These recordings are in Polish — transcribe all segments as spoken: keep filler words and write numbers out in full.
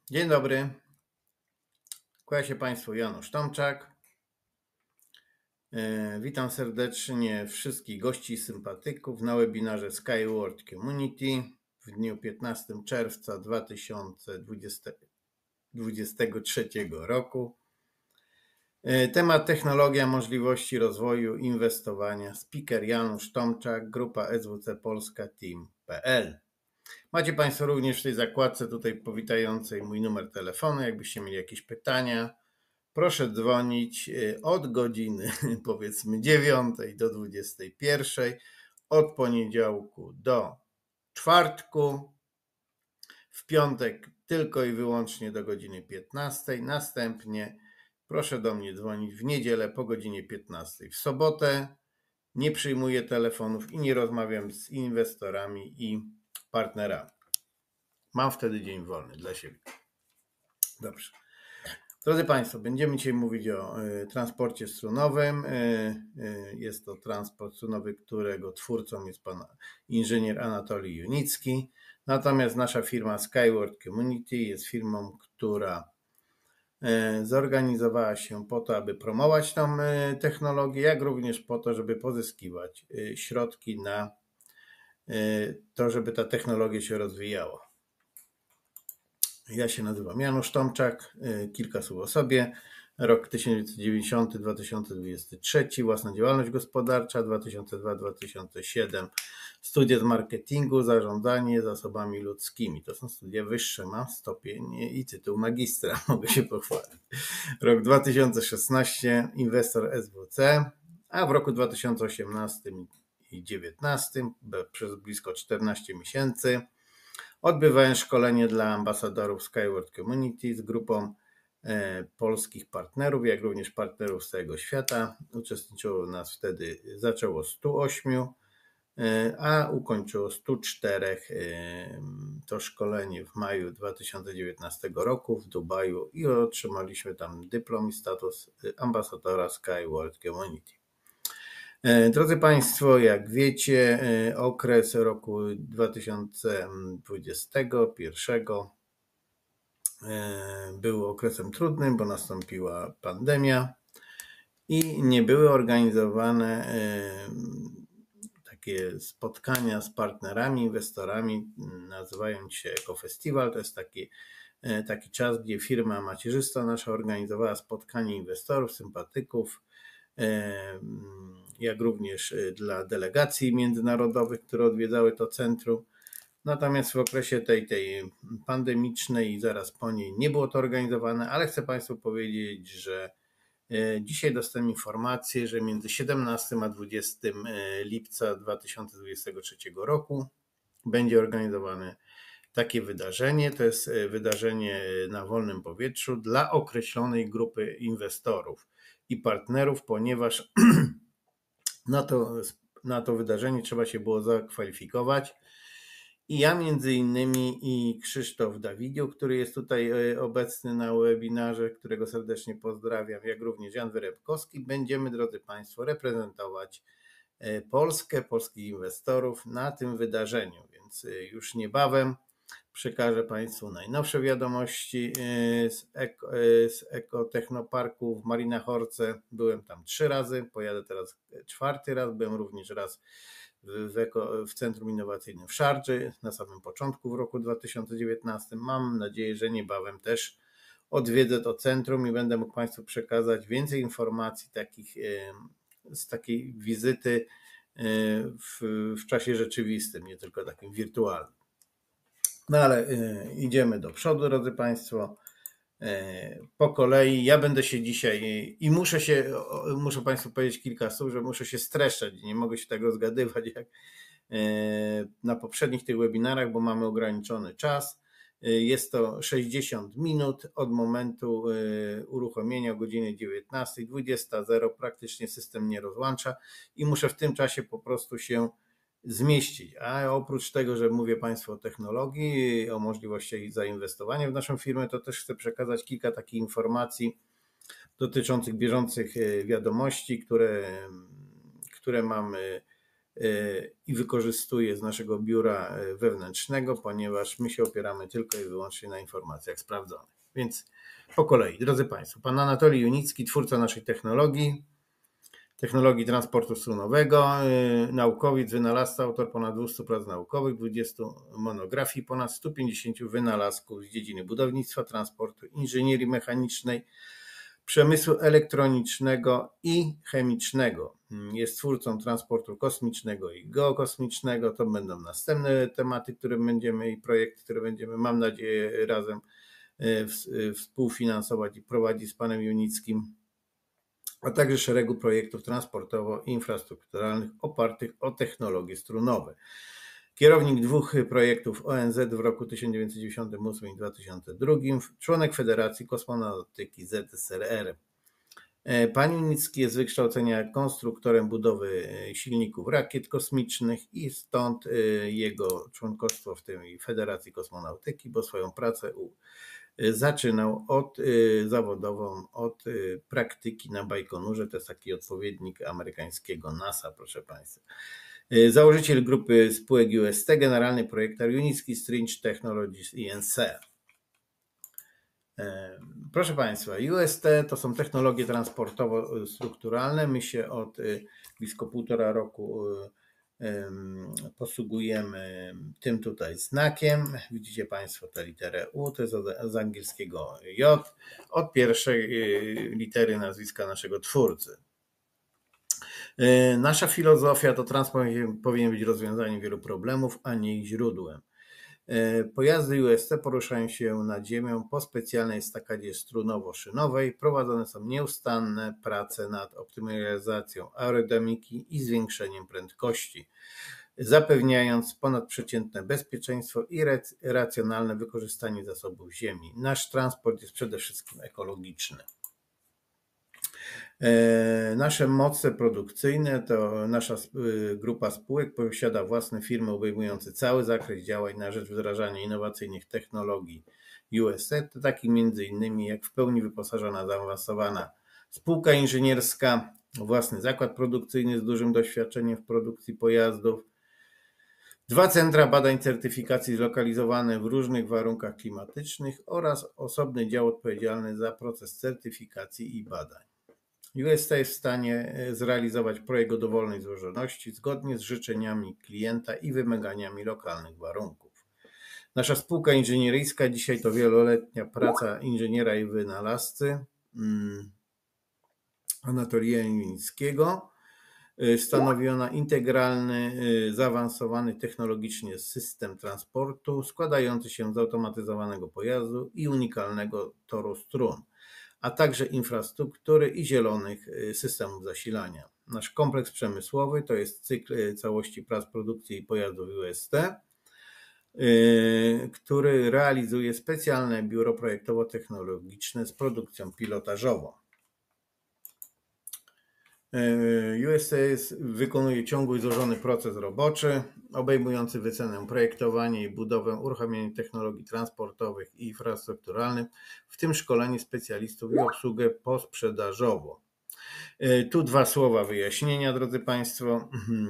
Dzień dobry. Kłania się Państwu Janusz Tomczak. E, Witam serdecznie wszystkich gości i sympatyków na webinarze Skyward Community w dniu piętnastego czerwca dwa tysiące dwudziestego trzeciego roku. E, Temat technologia, możliwości rozwoju, inwestowania. Speaker Janusz Tomczak, grupa S W C Polska Team kropka P L. Macie Państwo również w tej zakładce tutaj powitającej mój numer telefonu, jakbyście mieli jakieś pytania. Proszę dzwonić od godziny powiedzmy dziewiątej do dwudziestej pierwszej, od poniedziałku do czwartku, w piątek tylko i wyłącznie do godziny piętnastej. Następnie proszę do mnie dzwonić w niedzielę po godzinie piętnastej. W sobotę nie przyjmuję telefonów i nie rozmawiam z inwestorami i partnerami. Mam wtedy dzień wolny dla siebie. Dobrze. Drodzy Państwo, będziemy dzisiaj mówić o transporcie strunowym. Jest to transport strunowy, którego twórcą jest pan inżynier Anatolij Junicki. Natomiast nasza firma Skyward Community jest firmą, która zorganizowała się po to, aby promować tą technologię, jak również po to, żeby pozyskiwać środki na to, żeby ta technologia się rozwijała. Ja się nazywam Janusz Tomczak, kilka słów o sobie. Rok tysiąc dziewięćset dziewięćdziesiąty do dwa tysiące dwudziestego trzeciego, własna działalność gospodarcza, dwa tysiące drugi do dwa tysiące siódmego, studia z marketingu, zarządzanie zasobami ludzkimi. To są studia wyższe, mam stopień i tytuł magistra, mogę się pochwalić. Rok dwa tysiące szesnasty, inwestor S W C, a w roku dwa tysiące osiemnastym i dwa tysiące dziewiętnastym przez blisko czternaście miesięcy odbywałem szkolenie dla ambasadorów Skyward Community z grupą polskich partnerów, jak również partnerów z całego świata. Uczestniczyło nas wtedy, zaczęło sto osiem, a ukończyło sto cztery to szkolenie w maju dwa tysiące dziewiętnastego roku w Dubaju i otrzymaliśmy tam dyplom i status ambasadora Skyward Community. Drodzy Państwo, jak wiecie, okres roku dwa tysiące dwudziestego pierwszego był okresem trudnym, bo nastąpiła pandemia i nie były organizowane takie spotkania z partnerami, inwestorami, nazywając się Ekofestiwal. To jest taki, taki czas, gdzie firma macierzysta nasza organizowała spotkanie inwestorów, sympatyków, jak również dla delegacji międzynarodowych, które odwiedzały to centrum. Natomiast w okresie tej, tej pandemicznej i zaraz po niej nie było to organizowane, ale chcę Państwu powiedzieć, że dzisiaj dostałem informację, że między siedemnastego a dwudziestego lipca dwa tysiące dwudziestego trzeciego roku będzie organizowane takie wydarzenie. To jest wydarzenie na wolnym powietrzu dla określonej grupy inwestorów i partnerów, ponieważ na to, na to wydarzenie trzeba się było zakwalifikować. I ja między innymi i Krzysztof Dawidziuk, który jest tutaj obecny na webinarze, którego serdecznie pozdrawiam, jak również Jan Wyrepkowski, będziemy, drodzy Państwo, reprezentować Polskę, polskich inwestorów na tym wydarzeniu, więc już niebawem przekażę Państwu najnowsze wiadomości z, eko, z Ekotechnoparku w Marinachorce. Byłem tam trzy razy, pojadę teraz czwarty raz, byłem również raz w, eko, w Centrum Innowacyjnym w Szardży na samym początku w roku dwa tysiące dziewiętnastym. Mam nadzieję, że niebawem też odwiedzę to centrum i będę mógł Państwu przekazać więcej informacji takich, z takiej wizyty w, w czasie rzeczywistym, nie tylko takim wirtualnym. No ale idziemy do przodu, drodzy Państwo, po kolei. Ja będę się dzisiaj i muszę się, muszę Państwu powiedzieć kilka słów, że muszę się streszczać, nie mogę się tak rozgadywać jak na poprzednich tych webinarach, bo mamy ograniczony czas. Jest to sześćdziesiąt minut od momentu uruchomienia o godzinie dziewiętnastej, dwudziesta zero, praktycznie system nie rozłącza i muszę w tym czasie po prostu się zmieścić. A oprócz tego, że mówię Państwu o technologii, o możliwościach zainwestowania w naszą firmę, to też chcę przekazać kilka takich informacji dotyczących bieżących wiadomości, które, które mam i wykorzystuje z naszego biura wewnętrznego, ponieważ my się opieramy tylko i wyłącznie na informacjach sprawdzonych. Więc po kolei, drodzy Państwo, pan Anatolij Junicki, twórca naszej technologii, technologii transportu strunowego, naukowiec, wynalazca, autor ponad dwustu prac naukowych, dwudziestu monografii, ponad stu pięćdziesięciu wynalazków z dziedziny budownictwa, transportu, inżynierii mechanicznej, przemysłu elektronicznego i chemicznego. Jest twórcą transportu kosmicznego i geokosmicznego. To będą następne tematy, które będziemy i projekty, które będziemy, mam nadzieję, razem współfinansować i prowadzić z panem Junickim, a także szeregu projektów transportowo-infrastrukturalnych opartych o technologie strunowe. Kierownik dwóch projektów O N Z w roku tysiąc dziewięćset dziewięćdziesiątym ósmym i dwa tysiące drugim, członek Federacji Kosmonautyki Z S R R. Pan Junicki jest z wykształcenia konstruktorem budowy silników rakiet kosmicznych i stąd jego członkostwo w tej Federacji Kosmonautyki, bo swoją pracę zaczynał od zawodową, od praktyki na Bajkonurze, to jest taki odpowiednik amerykańskiego NASA, proszę Państwa. Założyciel grupy spółek U S T, generalny projektor Junicki String Technologies I N C. Proszę Państwa, U S T to są technologie transportowo-strukturalne. My się od blisko półtora roku posługujemy tym tutaj znakiem. Widzicie Państwo tę literę U, to jest z angielskiego J, od pierwszej litery nazwiska naszego twórcy. Nasza filozofia to transport powinien być rozwiązaniem wielu problemów, a nie ich źródłem. Pojazdy U S T poruszają się nad ziemią po specjalnej estakadzie strunowo-szynowej. Prowadzone są nieustanne prace nad optymalizacją aerodynamiki i zwiększeniem prędkości, zapewniając ponadprzeciętne bezpieczeństwo i racjonalne wykorzystanie zasobów ziemi. Nasz transport jest przede wszystkim ekologiczny. Nasze moce produkcyjne to nasza grupa spółek posiada własne firmy obejmujące cały zakres działań na rzecz wdrażania innowacyjnych technologii U S T, to taki między innymi jak w pełni wyposażona, zaawansowana spółka inżynierska, własny zakład produkcyjny z dużym doświadczeniem w produkcji pojazdów, dwa centra badań certyfikacji zlokalizowane w różnych warunkach klimatycznych oraz osobny dział odpowiedzialny za proces certyfikacji i badań. U S T jest w stanie zrealizować projekt o dowolnej złożoności zgodnie z życzeniami klienta i wymaganiami lokalnych warunków. Nasza spółka inżynieryjska dzisiaj to wieloletnia praca inżyniera i wynalazcy Anatolija Junickiego. Stanowi ona integralny, zaawansowany technologicznie system transportu składający się z automatyzowanego pojazdu i unikalnego toru strun, a także infrastruktury i zielonych systemów zasilania. Nasz kompleks przemysłowy to jest cykl całości prac produkcji pojazdów U S T, który realizuje specjalne biuro projektowo-technologiczne z produkcją pilotażową. U S T jest, wykonuje ciągły i złożony proces roboczy, obejmujący wycenę, projektowanie i budowę, uruchamianie technologii transportowych i infrastrukturalnych, w tym szkolenie specjalistów i obsługę posprzedażową. Tu dwa słowa wyjaśnienia, drodzy Państwo.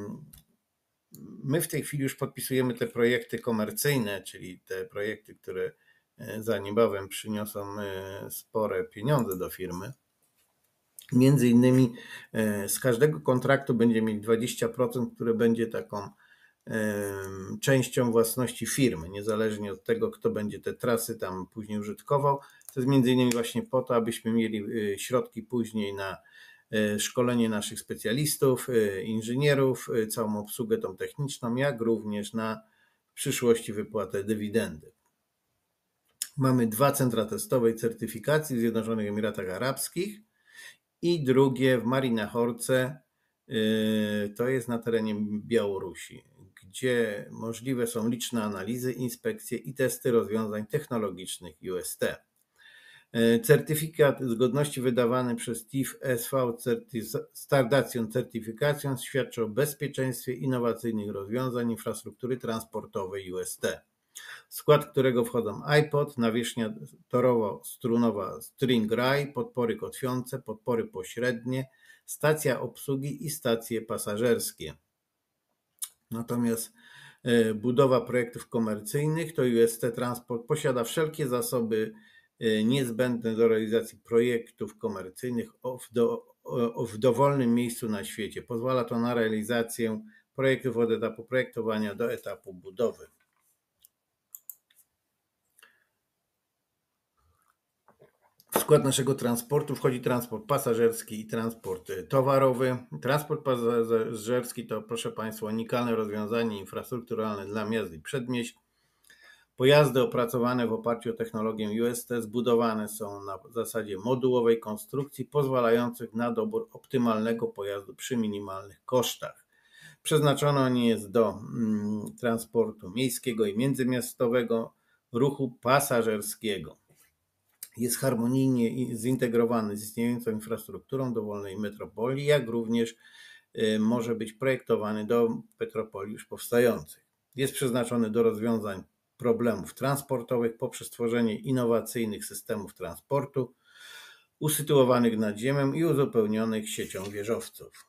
My w tej chwili już podpisujemy te projekty komercyjne, czyli te projekty, które za niebawem przyniosą spore pieniądze do firmy. Między innymi z każdego kontraktu będzie mieć dwadzieścia procent, które będzie taką częścią własności firmy, niezależnie od tego, kto będzie te trasy tam później użytkował. To jest między innymi właśnie po to, abyśmy mieli środki później na szkolenie naszych specjalistów, inżynierów, całą obsługę tą techniczną, jak również na w przyszłości wypłatę dywidendy. Mamy dwa centra testowe i certyfikacji w Zjednoczonych Emiratach Arabskich i drugie w Marinachorce, to jest na terenie Białorusi, gdzie możliwe są liczne analizy, inspekcje i testy rozwiązań technologicznych U S T. Certyfikat zgodności wydawany przez T I F S V Stardation Certification świadczy o bezpieczeństwie innowacyjnych rozwiązań infrastruktury transportowej U S T, w skład którego wchodzą iPod, nawierzchnia torowo-strunowa String Rail, podpory kotwiące, podpory pośrednie, stacja obsługi i stacje pasażerskie. Natomiast budowa projektów komercyjnych to U S T Transport posiada wszelkie zasoby niezbędne do realizacji projektów komercyjnych w, do, w dowolnym miejscu na świecie. Pozwala to na realizację projektów od etapu projektowania do etapu budowy. W skład naszego transportu wchodzi transport pasażerski i transport towarowy. Transport pasażerski to, proszę Państwa, unikalne rozwiązanie infrastrukturalne dla miast i przedmieść. Pojazdy opracowane w oparciu o technologię U S T zbudowane są na zasadzie modułowej konstrukcji pozwalających na dobór optymalnego pojazdu przy minimalnych kosztach. Przeznaczony on jest do mm, transportu miejskiego i międzymiastowego, ruchu pasażerskiego. Jest harmonijnie zintegrowany z istniejącą infrastrukturą dowolnej metropolii, jak również może być projektowany do metropolii już powstających. Jest przeznaczony do rozwiązań problemów transportowych poprzez tworzenie innowacyjnych systemów transportu usytuowanych nad ziemią i uzupełnionych siecią wieżowców.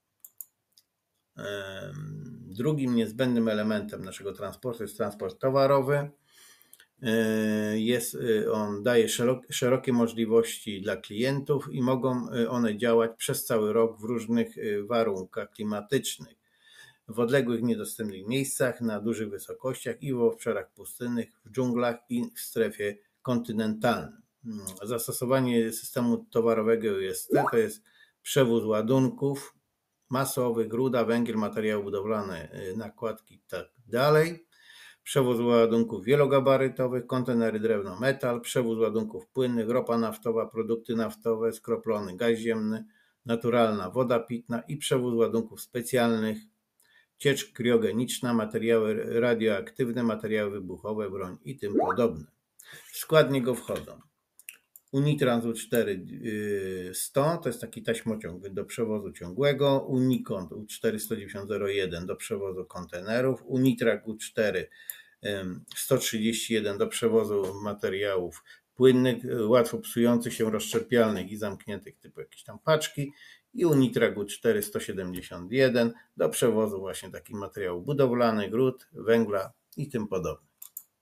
Drugim niezbędnym elementem naszego transportu jest transport towarowy. Jest, on daje szerokie możliwości dla klientów i mogą one działać przez cały rok w różnych warunkach klimatycznych, w odległych, niedostępnych miejscach, na dużych wysokościach i w obszarach pustynnych, w dżunglach i w strefie kontynentalnej. Zastosowanie systemu towarowego U S T to jest przewóz ładunków masowych, ruda, węgiel, materiały budowlane, nakładki i tak dalej. Przewóz ładunków wielogabarytowych, kontenery drewno, metal, przewóz ładunków płynnych, ropa naftowa, produkty naftowe, skroplony gaz ziemny, naturalna woda pitna i przewóz ładunków specjalnych, ciecz kriogeniczna, materiały radioaktywne, materiały wybuchowe, broń i tym podobne. W skład niego wchodzą Unitrans U cztery sto, to jest taki taśmociąg do przewozu ciągłego, Unicont U cztery sto dziewięćdziesiąt zero jeden do przewozu kontenerów, Unitrac U cztery sto trzydzieści jeden do przewozu materiałów płynnych, łatwo psujących się, rozszczepialnych i zamkniętych typu jakieś tam paczki i Unitrac U cztery sto siedemdziesiąt jeden do przewozu właśnie takich materiałów budowlanych, rud, węgla i tym podobnych.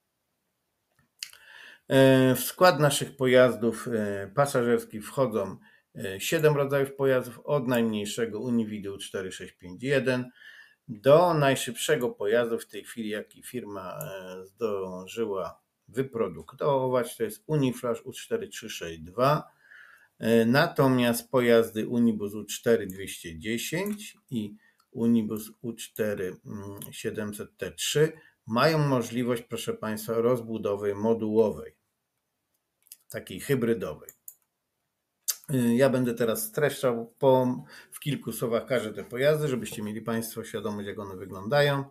W skład naszych pojazdów pasażerskich wchodzą siedem rodzajów pojazdów, od najmniejszego Unividu cztery sześć pięć jeden do najszybszego pojazdu w tej chwili, jaki firma zdążyła wyprodukować, to jest Uniflash U cztery trzy sześć dwa. Natomiast pojazdy Unibus U cztery dwieście dziesięć i Unibus U cztery siedemset T trzy mają możliwość, proszę Państwa, rozbudowy modułowej, takiej hybrydowej. Ja będę teraz streszczał po, w kilku słowach każde te pojazdy, żebyście mieli Państwo świadomość, jak one wyglądają.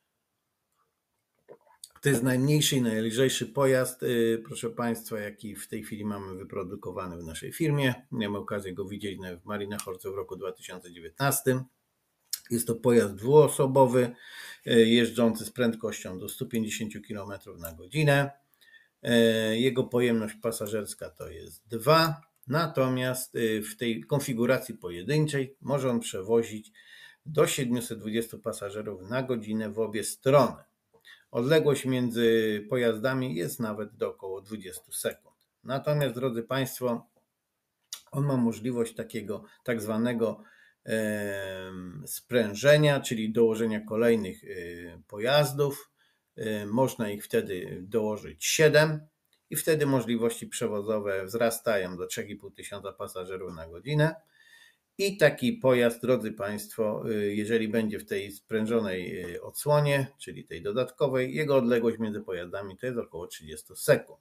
To jest najmniejszy i najlżejszy pojazd, proszę Państwa, jaki w tej chwili mamy wyprodukowany w naszej firmie. Miałem okazję go widzieć w Marinachorce w roku dwa tysiące dziewiętnastym. Jest to pojazd dwuosobowy, jeżdżący z prędkością do stu pięćdziesięciu kilometrów na godzinę. Jego pojemność pasażerska to jest dwa, natomiast w tej konfiguracji pojedynczej może on przewozić do siedmiuset dwudziestu pasażerów na godzinę w obie strony. Odległość między pojazdami jest nawet do około dwudziestu sekund. Natomiast, drodzy Państwo, on ma możliwość takiego tak zwanego sprężenia, czyli dołożenia kolejnych pojazdów. Można ich wtedy dołożyć siedem i wtedy możliwości przewozowe wzrastają do trzech i pół tysiąca pasażerów na godzinę. I taki pojazd, drodzy Państwo, jeżeli będzie w tej sprężonej odsłonie, czyli tej dodatkowej, jego odległość między pojazdami to jest około trzydzieści sekund.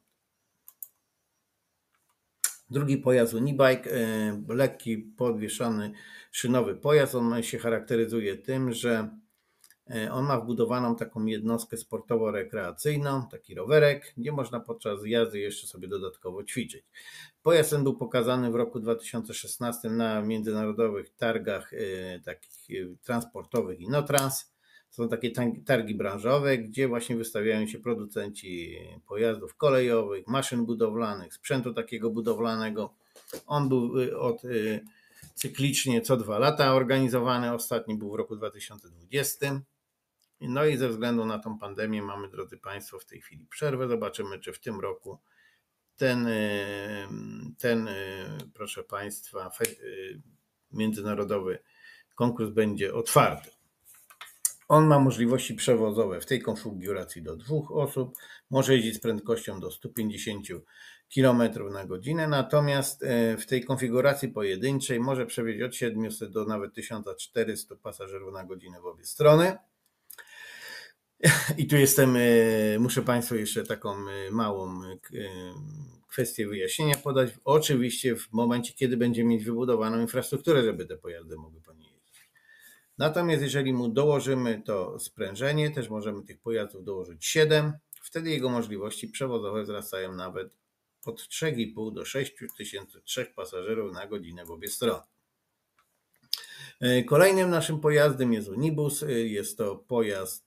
Drugi pojazd Unibike, lekki, podwieszony, szynowy pojazd. On się charakteryzuje tym, że on ma wbudowaną taką jednostkę sportowo-rekreacyjną, taki rowerek, gdzie można podczas jazdy jeszcze sobie dodatkowo ćwiczyć. Pojazd ten był pokazany w roku dwa tysiące szesnastym na międzynarodowych targach takich transportowych Inotrans. Są takie targi branżowe, gdzie właśnie wystawiają się producenci pojazdów kolejowych, maszyn budowlanych, sprzętu takiego budowlanego. On był od cyklicznie co dwa lata organizowany, ostatni był w roku dwa tysiące dwudziestym. No i ze względu na tą pandemię mamy, drodzy Państwo, w tej chwili przerwę. Zobaczymy, czy w tym roku ten, ten proszę Państwa, międzynarodowy konkurs będzie otwarty. On ma możliwości przewozowe w tej konfiguracji do dwóch osób, może jeździć z prędkością do stu pięćdziesięciu kilometrów na godzinę, natomiast w tej konfiguracji pojedynczej może przewieźć od siedmiuset do nawet tysiąc czterystu pasażerów na godzinę w obie strony. I tu jestem, muszę Państwu jeszcze taką małą kwestię wyjaśnienia podać. Oczywiście w momencie, kiedy będziemy mieć wybudowaną infrastrukturę, żeby te pojazdy mogły po niej jeździć. Natomiast jeżeli mu dołożymy to sprężenie, też możemy tych pojazdów dołożyć siedem, wtedy jego możliwości przewozowe wzrastają nawet od trzech i pół do sześciu tysięcy trzech pasażerów na godzinę w obie strony. Kolejnym naszym pojazdem jest Unibus. Jest to pojazd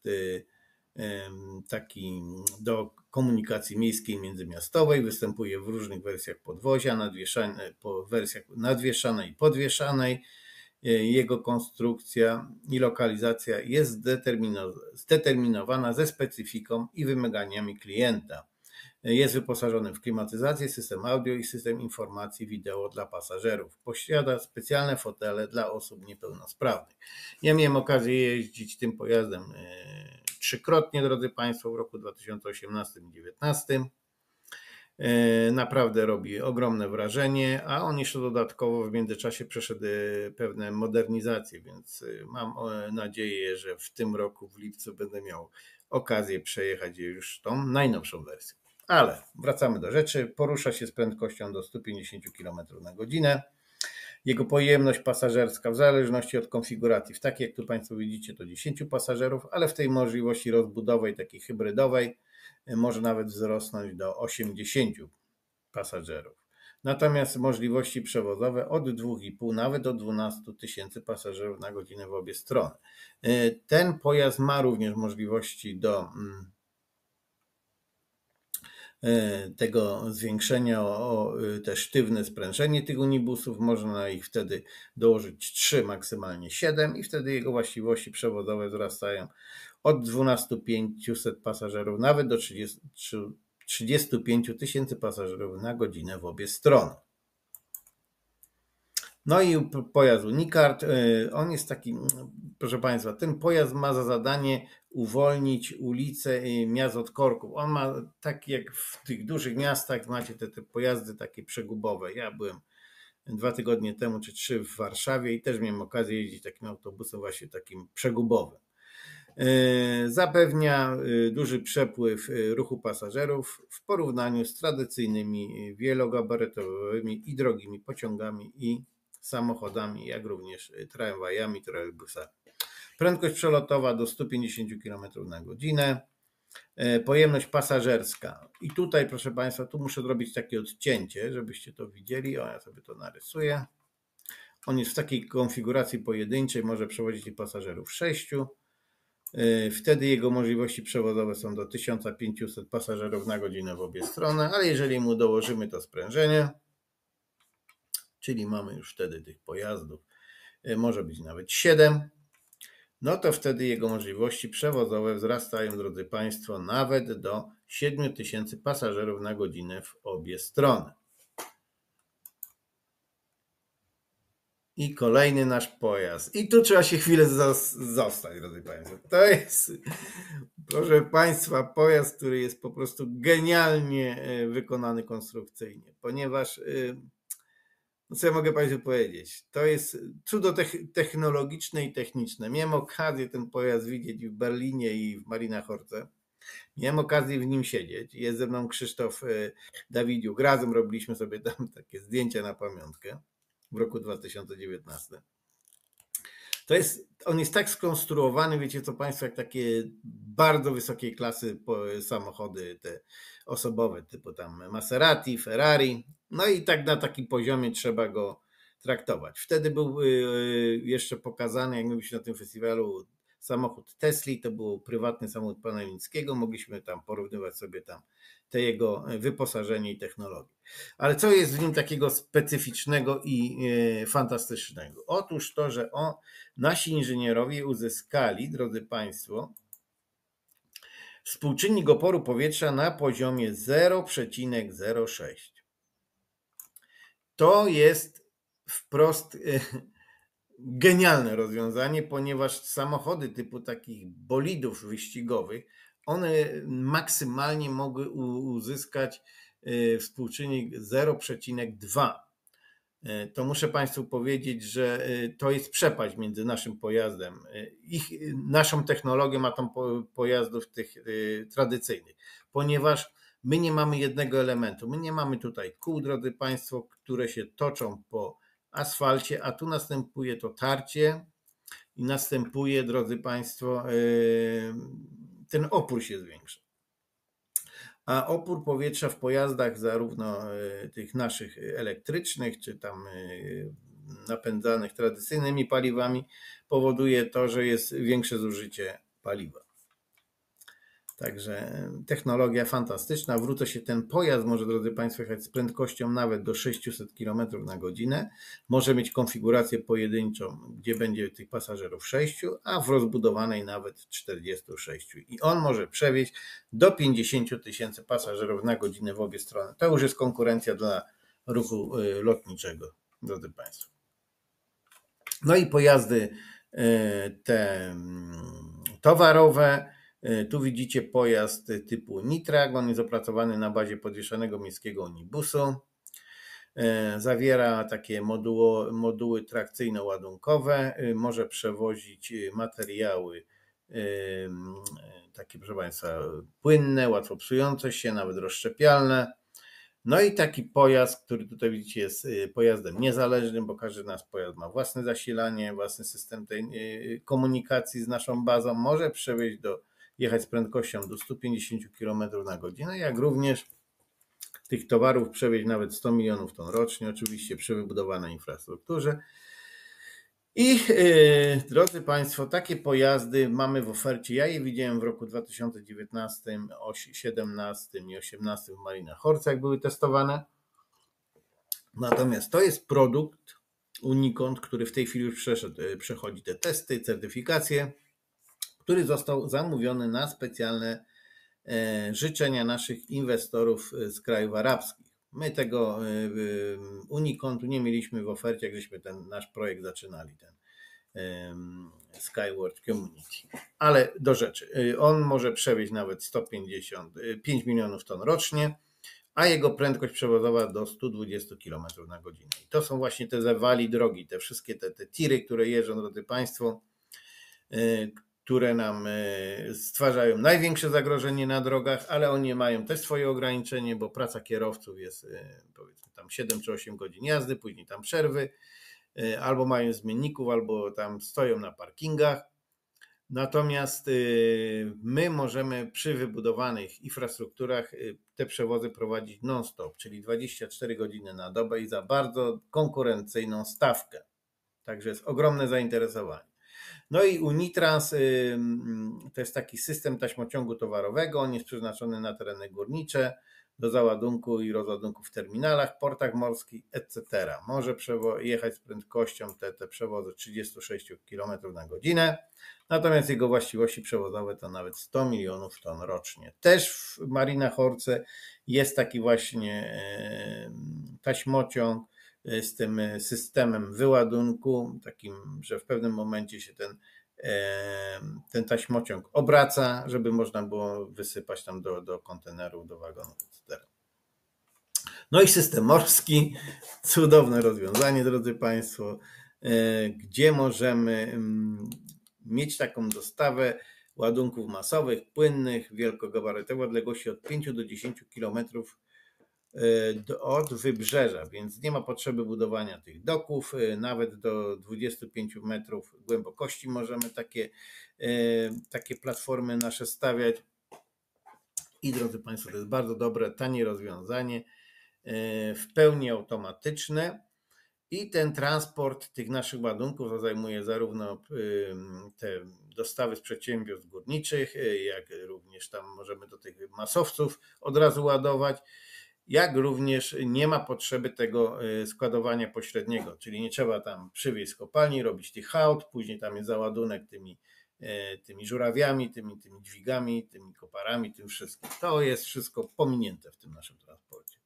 taki do komunikacji miejskiej międzymiastowej. Występuje w różnych wersjach podwozia, po wersjach nadwieszanej i podwieszanej. Jego konstrukcja i lokalizacja jest zdeterminowana ze specyfiką i wymaganiami klienta. Jest wyposażony w klimatyzację, system audio i system informacji wideo dla pasażerów. Posiada specjalne fotele dla osób niepełnosprawnych. Ja miałem okazję jeździć tym pojazdem trzykrotnie, drodzy Państwo, w roku dwa tysiące osiemnastym i dwa tysiące dziewiętnastym. Naprawdę robi ogromne wrażenie, a on jeszcze dodatkowo w międzyczasie przeszedł pewne modernizacje, więc mam nadzieję, że w tym roku w lipcu będę miał okazję przejechać już tą najnowszą wersję. Ale wracamy do rzeczy. Porusza się z prędkością do stu pięćdziesięciu kilometrów na godzinę. Jego pojemność pasażerska w zależności od konfiguracji, w takiej jak tu Państwo widzicie, to dziesięciu pasażerów, ale w tej możliwości rozbudowej takiej hybrydowej może nawet wzrosnąć do osiemdziesięciu pasażerów. Natomiast możliwości przewozowe od dwóch i pół nawet do dwunastu tysięcy pasażerów na godzinę w obie strony. Ten pojazd ma również możliwości do tego zwiększenia o te sztywne sprężenie tych unibusów. Można ich wtedy dołożyć trzy, maksymalnie siedem i wtedy jego właściwości przewozowe wzrastają od dwunastu tysięcy pięciuset pasażerów nawet do trzydziestu pięciu tysięcy pasażerów na godzinę w obie strony. No i pojazd Unicard, on jest taki, proszę Państwa, ten pojazd ma za zadanie uwolnić ulice miast od korków. On ma, tak jak w tych dużych miastach, macie te, te pojazdy takie przegubowe. Ja byłem dwa tygodnie temu czy trzy w Warszawie i też miałem okazję jeździć takim autobusem właśnie takim przegubowym. Zapewnia duży przepływ ruchu pasażerów w porównaniu z tradycyjnymi wielogabarytowymi i drogimi pociągami i samochodami, jak również tramwajami, trolejbusami. Prędkość przelotowa do stu pięćdziesięciu kilometrów na godzinę. Pojemność pasażerska. I tutaj, proszę Państwa, tu muszę zrobić takie odcięcie, żebyście to widzieli. O, ja sobie to narysuję. On jest w takiej konfiguracji pojedynczej, może przewozić pasażerów sześciu. Wtedy jego możliwości przewozowe są do tysiąca pięciuset pasażerów na godzinę w obie strony, ale jeżeli mu dołożymy to sprężenie, czyli mamy już wtedy tych pojazdów, może być nawet siedem, no to wtedy jego możliwości przewozowe wzrastają, drodzy Państwo, nawet do siedmiu tysięcy pasażerów na godzinę w obie strony. I kolejny nasz pojazd. I tu trzeba się chwilę zostać, drodzy Państwo. To jest, proszę Państwa, pojazd, który jest po prostu genialnie wykonany konstrukcyjnie, ponieważ, no co ja mogę Państwu powiedzieć, to jest cudo technologiczne i techniczne. Miałem okazję ten pojazd widzieć w Berlinie i w Marinachorce. Miałem okazję w nim siedzieć. Jest ze mną Krzysztof Dawidziuk. Razem robiliśmy sobie tam takie zdjęcia na pamiątkę w roku dwa tysiące dziewiętnastym. To jest, on jest tak skonstruowany, wiecie co Państwo, jak takie bardzo wysokiej klasy samochody te osobowe, typu tam Maserati, Ferrari. No i tak na takim poziomie trzeba go traktować. Wtedy był jeszcze pokazany, jak mówiliśmy na tym festiwalu, samochód Tesli, to był prywatny samochód pana Nickiego, mogliśmy tam porównywać sobie tam te jego wyposażenie i technologię. Ale co jest w nim takiego specyficznego i fantastycznego? Otóż to, że on, nasi inżynierowie uzyskali, drodzy Państwo, Współczynnik oporu powietrza na poziomie zero przecinek zero sześć. To jest wprost genialne rozwiązanie, ponieważ samochody typu takich bolidów wyścigowych, one maksymalnie mogły uzyskać współczynnik zero przecinek dwa. To muszę Państwu powiedzieć, że to jest przepaść między naszym pojazdem, ich, naszą technologią, a tą pojazdów tych tradycyjnych, ponieważ my nie mamy jednego elementu. My nie mamy tutaj kół, drodzy Państwo, które się toczą po asfalcie, a tu następuje to tarcie i następuje, drodzy Państwo, ten opór się zwiększa. A opór powietrza w pojazdach zarówno tych naszych elektrycznych, czy tam napędzanych tradycyjnymi paliwami powoduje to, że jest większe zużycie paliwa. Także technologia fantastyczna. Wrócę się, ten pojazd może, drodzy Państwo, jechać z prędkością nawet do sześćset kilometrów na godzinę. Może mieć konfigurację pojedynczą, gdzie będzie tych pasażerów sześciu, a w rozbudowanej nawet czterdziestu sześciu. I on może przewieźć do pięćdziesięciu tysięcy pasażerów na godzinę w obie strony. To już jest konkurencja dla ruchu lotniczego, drodzy Państwo. No i pojazdy te towarowe. Tu widzicie pojazd typu Nitrag, on jest opracowany na bazie podwieszanego miejskiego omnibusu. Zawiera takie moduły, moduły trakcyjno-ładunkowe, może przewozić materiały takie, proszę Państwa, płynne, łatwo psujące się, nawet rozszczepialne. No i taki pojazd, który tutaj widzicie, jest pojazdem niezależnym, bo każdy nasz pojazd ma własne zasilanie, własny system tej komunikacji z naszą bazą, może przewieźć do jechać z prędkością do stu pięćdziesięciu kilometrów na godzinę, jak również tych towarów przewieźć nawet sto milionów ton rocznie, oczywiście przy wybudowanej infrastrukturze. I yy, drodzy Państwo, takie pojazdy mamy w ofercie. Ja je widziałem w roku dwa tysiące dziewiętnastym, dwa tysiące siedemnastym i dwa tysiące osiemnastym w Marina Horce, jak były testowane. Natomiast to jest produkt Unicont, który w tej chwili już przeszedł, przechodzi te testy, certyfikacje, który został zamówiony na specjalne życzenia naszych inwestorów z krajów arabskich. My tego Unicontu nie mieliśmy w ofercie, jak żeśmy ten nasz projekt zaczynali, ten Skyward Community. Ale do rzeczy. On może przewieźć nawet sto pięćdziesiąt pięć milionów ton rocznie, a jego prędkość przewozowa do stu dwudziestu kilometrów na godzinę. I to są właśnie te zawali drogi, te wszystkie te, te tiry, które jeżdżą, drodzy Państwo, które nam stwarzają największe zagrożenie na drogach, ale oni mają też swoje ograniczenie, bo praca kierowców jest powiedzmy tam siedem czy osiem godzin jazdy, później tam przerwy, albo mają zmienników, albo tam stoją na parkingach. Natomiast my możemy przy wybudowanych infrastrukturach te przewozy prowadzić non-stop, czyli dwadzieścia cztery godziny na dobę i za bardzo konkurencyjną stawkę. Także jest ogromne zainteresowanie. No i Unitrans to jest taki system taśmociągu towarowego, on jest przeznaczony na tereny górnicze, do załadunku i rozładunku w terminalach, portach morskich, et cetera. Może jechać z prędkością te, te przewozy trzydziestu sześciu kilometrów na godzinę, natomiast jego właściwości przewozowe to nawet sto milionów ton rocznie. Też w Marina Horce jest taki właśnie taśmociąg z tym systemem wyładunku, takim, że w pewnym momencie się ten, ten taśmociąg obraca, żeby można było wysypać tam do, do kontenerów, do wagonów, et cetera. No i system morski, cudowne rozwiązanie, drodzy Państwo, gdzie możemy mieć taką dostawę ładunków masowych, płynnych, wielkogabarytowych, odległości od pięciu do dziesięciu kilometrów od wybrzeża, więc nie ma potrzeby budowania tych doków, nawet do dwudziestu pięciu metrów głębokości możemy takie, takie platformy nasze stawiać. I drodzy Państwo, to jest bardzo dobre, tanie rozwiązanie, w pełni automatyczne i ten transport tych naszych ładunków to zajmuje zarówno te dostawy z przedsiębiorstw górniczych, jak również tam możemy do tych masowców od razu ładować, jak również nie ma potrzeby tego składowania pośredniego, czyli nie trzeba tam przywieźć z kopalni, robić tych hałd, później tam jest załadunek tymi tymi żurawiami, tymi, tymi dźwigami, tymi koparami, tym wszystkim. To jest wszystko pominięte w tym naszym transporcie.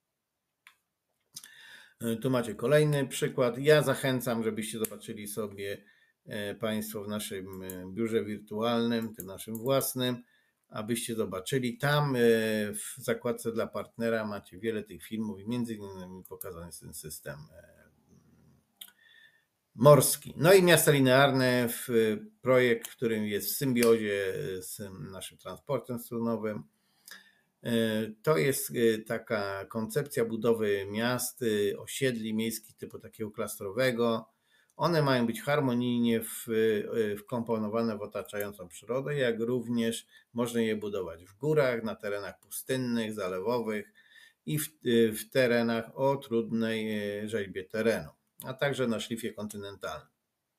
Tu macie kolejny przykład. Ja zachęcam, żebyście zobaczyli sobie Państwo w naszym biurze wirtualnym, tym naszym własnym, abyście zobaczyli. Tam w zakładce dla partnera macie wiele tych filmów i między innymi pokazany jest ten system morski. No i miasta linearne, w projekt, w którym jest w symbiozie z naszym transportem strunowym. To jest taka koncepcja budowy miast, osiedli miejskich typu takiego klastrowego. One mają być harmonijnie wkomponowane w otaczającą przyrodę, jak również można je budować w górach, na terenach pustynnych, zalewowych i w, w terenach o trudnej rzeźbie terenu, a także na szlifie kontynentalnym.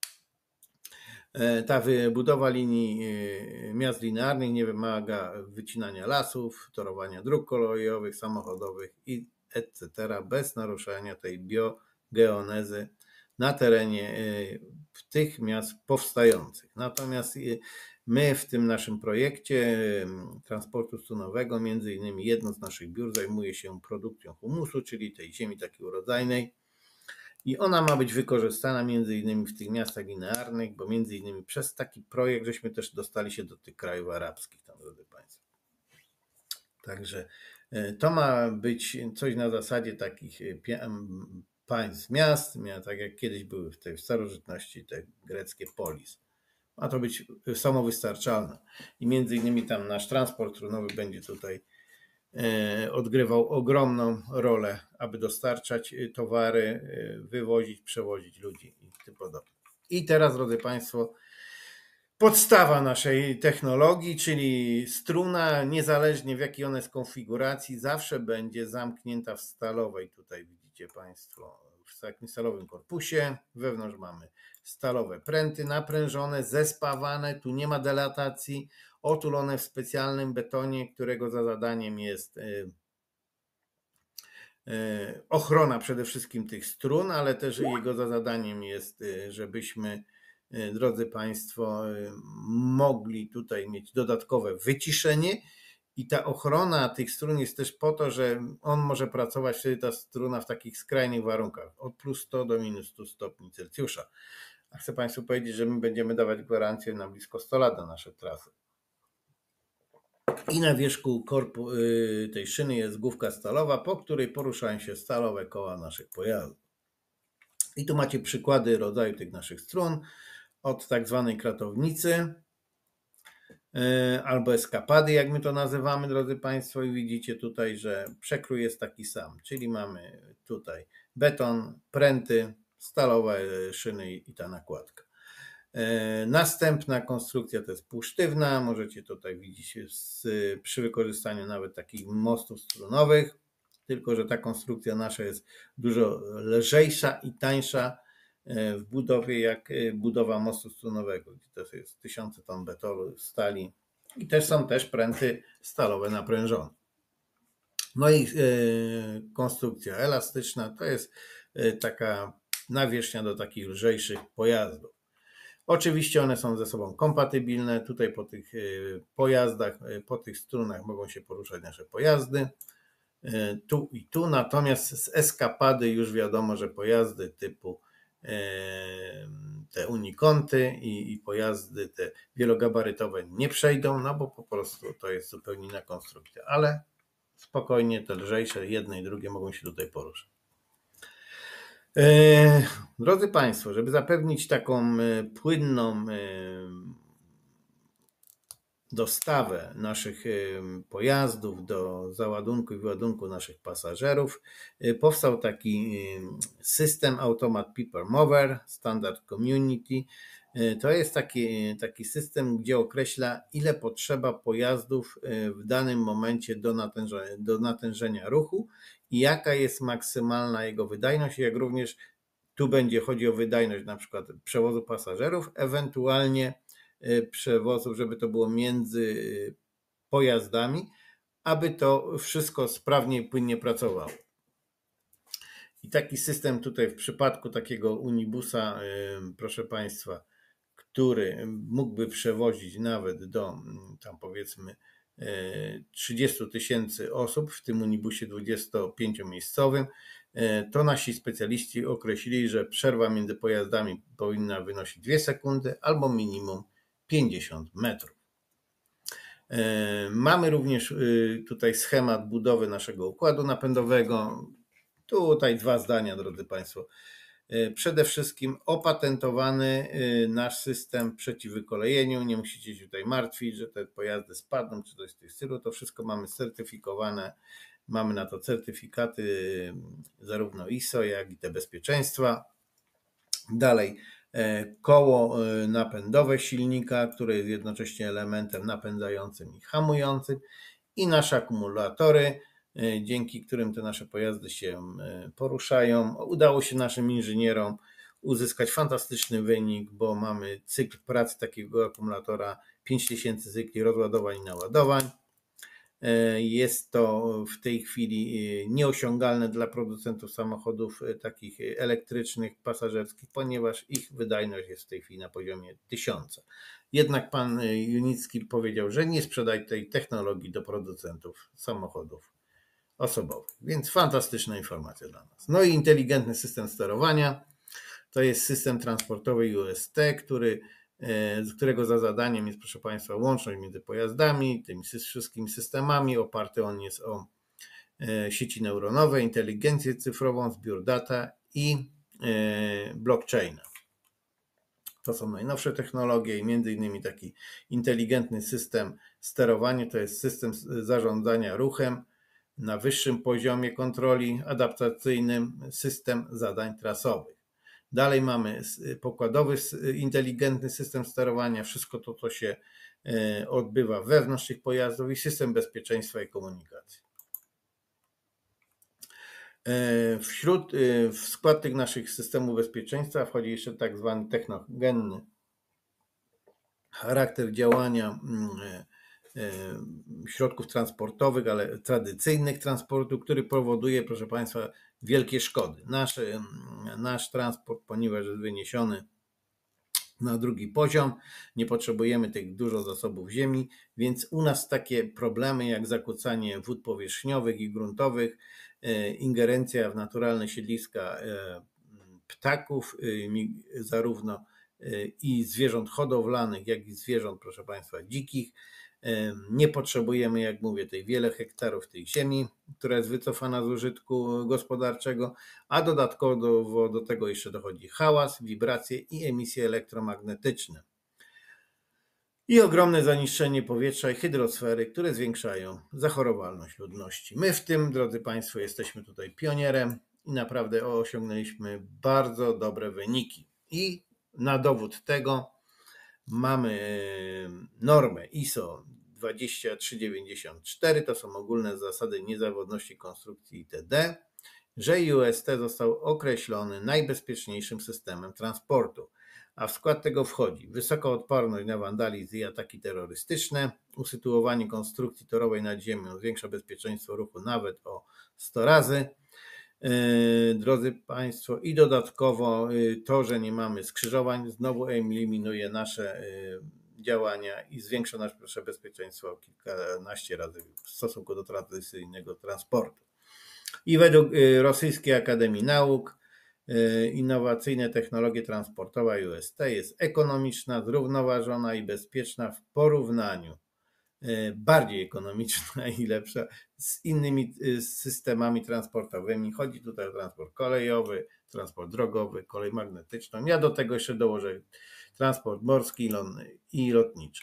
Ta budowa linii miast linearnych nie wymaga wycinania lasów, torowania dróg kolejowych, samochodowych i et cetera bez naruszania tej biogeonezy na terenie tych miast powstających. Natomiast my w tym naszym projekcie transportu strunowego, między innymi jedno z naszych biur zajmuje się produkcją humusu, czyli tej ziemi takiej urodzajnej. I ona ma być wykorzystana między innymi w tych miastach linearnych, bo między innymi przez taki projekt żeśmy też dostali się do tych krajów arabskich, tam, drodzy Państwo. Także to ma być coś na zasadzie takich państw, miast, tak jak kiedyś były w tej w starożytności te greckie polis. Ma to być samowystarczalne. I między innymi tam nasz transport strunowy będzie tutaj odgrywał ogromną rolę, aby dostarczać towary, wywozić, przewozić ludzi i tym podobne. I teraz, drodzy Państwo, podstawa naszej technologii, czyli struna, niezależnie w jakiej ona jest konfiguracji, zawsze będzie zamknięta w stalowej, tutaj widzicie Państwo, w takim stalowym korpusie. Wewnątrz mamy stalowe pręty naprężone, zespawane, tu nie ma delatacji, otulone w specjalnym betonie, którego za zadaniem jest ochrona przede wszystkim tych strun, ale też jego za zadaniem jest, żebyśmy, drodzy Państwo, mogli tutaj mieć dodatkowe wyciszenie i ta ochrona tych strun jest też po to, że on może pracować wtedy ta struna w takich skrajnych warunkach, od plus sto do minus sto stopni Celsjusza. A chcę Państwu powiedzieć, że my będziemy dawać gwarancję na blisko sto lat na nasze trasy. I na wierzchu korpu, tej szyny jest główka stalowa, po której poruszają się stalowe koła naszych pojazdów. I tu macie przykłady rodzaju tych naszych strun, od tak zwanej kratownicy, albo eskapady, jak my to nazywamy, drodzy Państwo, i widzicie tutaj, że przekrój jest taki sam, czyli mamy tutaj beton, pręty, stalowe szyny i ta nakładka. Następna konstrukcja to jest półsztywna, możecie tutaj widzieć z, przy wykorzystaniu nawet takich mostów strunowych, tylko że ta konstrukcja nasza jest dużo lżejsza i tańsza w budowie jak budowa mostu strunowego, gdzie to jest tysiące ton betonu, stali i też są też pręty stalowe naprężone. No i konstrukcja elastyczna to jest taka nawierzchnia do takich lżejszych pojazdów. Oczywiście one są ze sobą kompatybilne. Tutaj po tych pojazdach, po tych strunach mogą się poruszać nasze pojazdy. Tu i tu. Natomiast z eskapady już wiadomo, że pojazdy typu te unikonty i, i pojazdy te wielogabarytowe nie przejdą, no bo po prostu to jest zupełnie inna konstrukcja. Ale spokojnie te lżejsze, jedne i drugie mogą się tutaj poruszać. Drodzy Państwo, żeby zapewnić taką płynną dostawę naszych pojazdów do załadunku i wyładunku naszych pasażerów, powstał taki system Automat People Mover, Standard Community. To jest taki, taki system, gdzie określa, ile potrzeba pojazdów w danym momencie do natężenia, do natężenia ruchu i jaka jest maksymalna jego wydajność, jak również tu będzie chodzi o wydajność na przykład przewozu pasażerów, ewentualnie przewozów, żeby to było między pojazdami, aby to wszystko sprawnie i płynnie pracowało. I taki system tutaj w przypadku takiego unibusa, proszę Państwa, który mógłby przewozić nawet do tam powiedzmy trzydziestu tysięcy osób w tym unibusie dwudziestopięciomiejscowym, to nasi specjaliści określili, że przerwa między pojazdami powinna wynosić dwie sekundy albo minimum pięćdziesiąt metrów. Mamy również tutaj schemat budowy naszego układu napędowego. Tutaj dwa zdania, drodzy Państwo. Przede wszystkim opatentowany nasz system przeciw wykolejeniu. Nie musicie się tutaj martwić, że te pojazdy spadną, czy coś w tym stylu. To wszystko mamy certyfikowane. Mamy na to certyfikaty zarówno I S O, jak i te bezpieczeństwa. Dalej koło napędowe silnika, które jest jednocześnie elementem napędzającym i hamującym, i nasze akumulatory, dzięki którym te nasze pojazdy się poruszają. Udało się naszym inżynierom uzyskać fantastyczny wynik, bo mamy cykl pracy takiego akumulatora pięć tysięcy cykli rozładowań i naładowań. Jest to w tej chwili nieosiągalne dla producentów samochodów takich elektrycznych, pasażerskich, ponieważ ich wydajność jest w tej chwili na poziomie tysiąca. Jednak pan Junicki powiedział, że nie sprzedaj tej technologii do producentów samochodów osobowych. Więc fantastyczna informacja dla nas. No i inteligentny system sterowania. To jest system transportowy U S T, który z którego za zadaniem jest, proszę Państwa, łączność między pojazdami, tymi wszystkimi systemami. Oparty on jest o sieci neuronowe, inteligencję cyfrową, zbiór data i blockchaina. To są najnowsze technologie i między innymi taki inteligentny system sterowania, to jest system zarządzania ruchem na wyższym poziomie kontroli, adaptacyjnym system zadań trasowych. Dalej mamy pokładowy inteligentny system sterowania, wszystko to, co się odbywa wewnątrz tych pojazdów, i system bezpieczeństwa i komunikacji. Wśród, w skład tych naszych systemów bezpieczeństwa wchodzi jeszcze tak zwany technogenny charakter działania środków transportowych, ale tradycyjnych transportu, który powoduje, proszę Państwa, wielkie szkody. Nasz, nasz transport, ponieważ jest wyniesiony na drugi poziom, nie potrzebujemy tych dużo zasobów ziemi, więc u nas takie problemy jak zakłócanie wód powierzchniowych i gruntowych, ingerencja w naturalne siedliska ptaków, zarówno i zwierząt hodowlanych, jak i zwierząt, proszę Państwa, dzikich. Nie potrzebujemy, jak mówię, tej wiele hektarów tej ziemi, która jest wycofana z użytku gospodarczego, a dodatkowo do tego jeszcze dochodzi hałas, wibracje i emisje elektromagnetyczne. I ogromne zanieczyszczenie powietrza i hydrosfery, które zwiększają zachorowalność ludności. My w tym, drodzy Państwo, jesteśmy tutaj pionierem i naprawdę osiągnęliśmy bardzo dobre wyniki. I na dowód tego mamy normę I S O dwadzieścia trzy dziewięćdziesiąt cztery, to są ogólne zasady niezawodności konstrukcji itd., że U S T został określony najbezpieczniejszym systemem transportu, a w skład tego wchodzi wysoka odporność na wandalizm i ataki terrorystyczne, usytuowanie konstrukcji torowej nad ziemią zwiększa bezpieczeństwo ruchu nawet o sto razy, drodzy Państwo, i dodatkowo to, że nie mamy skrzyżowań, znowu eliminuje nasze działania i zwiększa nasze bezpieczeństwo o kilkanaście razy w stosunku do tradycyjnego transportu. I według Rosyjskiej Akademii Nauk innowacyjne technologie transportowe U S T jest ekonomiczna, zrównoważona i bezpieczna w porównaniu, bardziej ekonomiczna i lepsza z innymi systemami transportowymi. Chodzi tutaj o transport kolejowy, transport drogowy, kolej magnetyczną. Ja do tego jeszcze dołożę transport morski i lotniczy.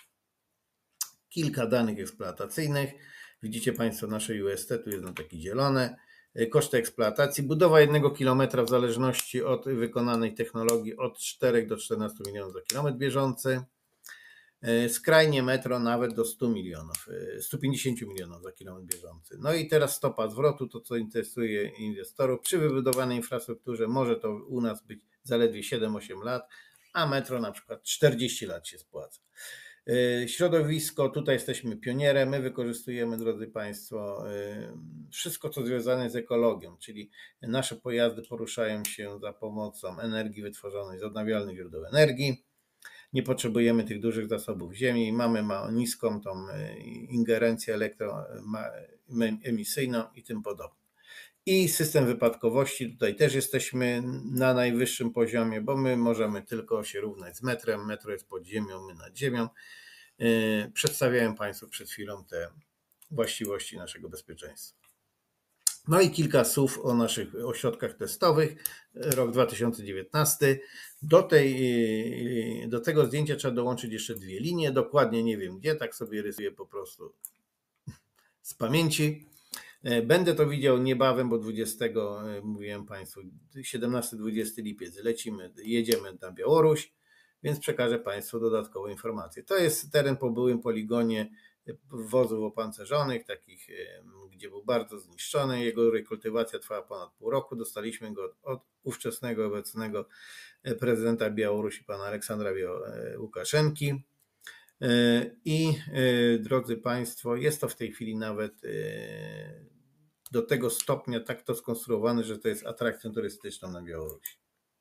Kilka danych eksploatacyjnych. Widzicie Państwo nasze U S T, tu jest na takie zielone. Koszty eksploatacji. Budowa jednego kilometra w zależności od wykonanej technologii od czterech do czternastu milionów za kilometr bieżący. Skrajnie metro nawet do stu milionów, stu pięćdziesięciu milionów za kilometr bieżący. No i teraz stopa zwrotu, to co interesuje inwestorów. Przy wybudowanej infrastrukturze może to u nas być zaledwie siedem osiem lat, a metro na przykład czterdzieści lat się spłaca. Środowisko, tutaj jesteśmy pionierem, my wykorzystujemy, drodzy Państwo, wszystko co związane z ekologią, czyli nasze pojazdy poruszają się za pomocą energii wytworzonej z odnawialnych źródeł energii. nie potrzebujemy tych dużych zasobów ziemi, mamy ma niską tą ingerencję elektroemisyjną i tym podobne. I system wypadkowości, tutaj też jesteśmy na najwyższym poziomie, bo my możemy tylko się równać z metrem, metro jest pod ziemią, my nad ziemią. Przedstawiałem Państwu przed chwilą te właściwości naszego bezpieczeństwa. No i kilka słów o naszych ośrodkach testowych. Rok dwa tysiące dziewiętnasty. Do, tej, do tego zdjęcia trzeba dołączyć jeszcze dwie linie. Dokładnie nie wiem gdzie, tak sobie rysuję po prostu z pamięci. Będę to widział niebawem, bo dwudziestego, mówiłem Państwu, siedemnasty dwudziesty lipiec lecimy, jedziemy na Białoruś, więc przekażę Państwu dodatkowe informacje. To jest teren po byłym poligonie wozów opancerzonych, takich, gdzie był bardzo zniszczony. Jego rekultywacja trwała ponad pół roku. Dostaliśmy go od ówczesnego, obecnego prezydenta Białorusi, pana Aleksandra Łukaszenki. I drodzy Państwo, jest to w tej chwili nawet do tego stopnia tak to skonstruowane, że to jest atrakcją turystyczną na Białorusi.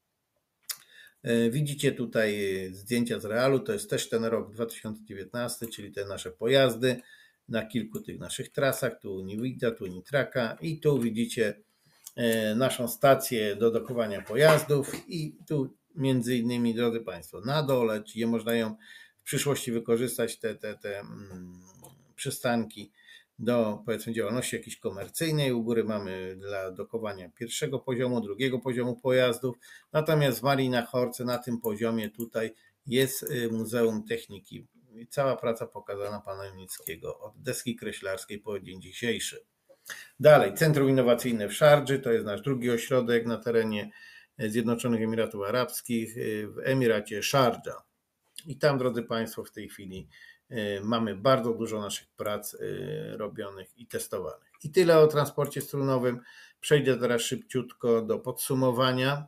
Widzicie tutaj zdjęcia z realu, to jest też ten rok dwa tysiące dziewiętnasty, czyli te nasze pojazdy na kilku tych naszych trasach, tu Uniwida, tu Unitraka i tu widzicie naszą stację do dokowania pojazdów i tu między innymi, drodzy Państwo, na dole, gdzie można ją w przyszłości wykorzystać te, te, te przystanki do, powiedzmy, działalności jakiejś komercyjnej. U góry mamy dla dokowania pierwszego poziomu, drugiego poziomu pojazdów. Natomiast w Marii Horce na tym poziomie tutaj jest Muzeum Techniki. I cała praca pokazana pana Junickiego od deski kreślarskiej po dzień dzisiejszy. Dalej, Centrum Innowacyjne w Szardży, to jest nasz drugi ośrodek na terenie Zjednoczonych Emiratów Arabskich, w Emiracie Szardża. I tam, drodzy Państwo, w tej chwili mamy bardzo dużo naszych prac robionych i testowanych. I tyle o transporcie strunowym. Przejdę teraz szybciutko do podsumowania.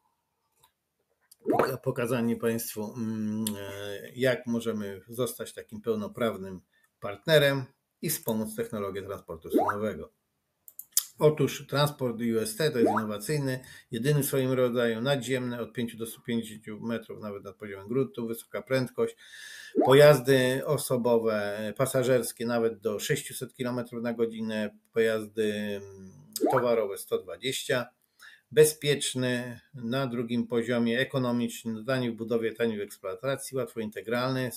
Pokazanie Państwu, jak możemy zostać takim pełnoprawnym partnerem i wspomóc technologię transportu strunowego. Otóż transport U S T to jest innowacyjny, jedyny w swoim rodzaju, nadziemny, od pięciu do stu pięćdziesięciu metrów nawet nad poziomem gruntu, wysoka prędkość, pojazdy osobowe, pasażerskie nawet do sześciuset kilometrów na godzinę, pojazdy towarowe sto dwadzieścia, bezpieczny, na drugim poziomie, ekonomiczny, tani w budowie, tani w eksploatacji, łatwo integralny,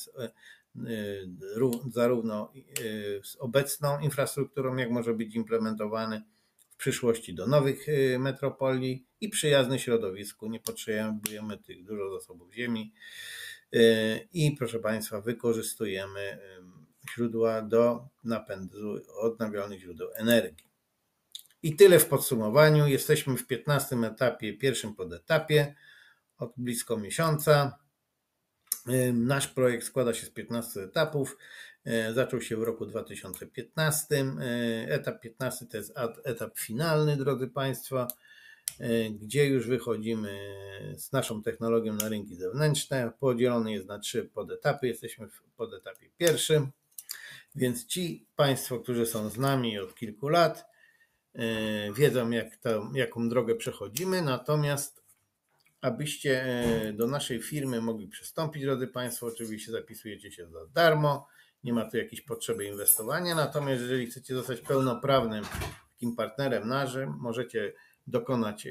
zarówno z obecną infrastrukturą, jak może być implementowany w przyszłości do nowych metropolii i przyjazny środowisku. Nie potrzebujemy tych dużo zasobów ziemi i, proszę Państwa, wykorzystujemy źródła do napędu odnawialnych źródeł energii. I tyle w podsumowaniu. Jesteśmy w piętnastym etapie, pierwszym podetapie od blisko miesiąca. Nasz projekt składa się z piętnastu etapów. Zaczął się w roku dwa tysiące piętnastym. Etap piętnasty to jest etap finalny, drodzy Państwo, gdzie już wychodzimy z naszą technologią na rynki zewnętrzne. Podzielony jest na trzy podetapy. Jesteśmy w podetapie pierwszym, więc ci Państwo, którzy są z nami od kilku lat, wiedzą, jak to, jaką drogę przechodzimy. Natomiast abyście do naszej firmy mogli przystąpić, drodzy Państwo, oczywiście zapisujecie się za darmo, nie ma tu jakiejś potrzeby inwestowania, natomiast jeżeli chcecie zostać pełnoprawnym takim partnerem naszym, możecie dokonać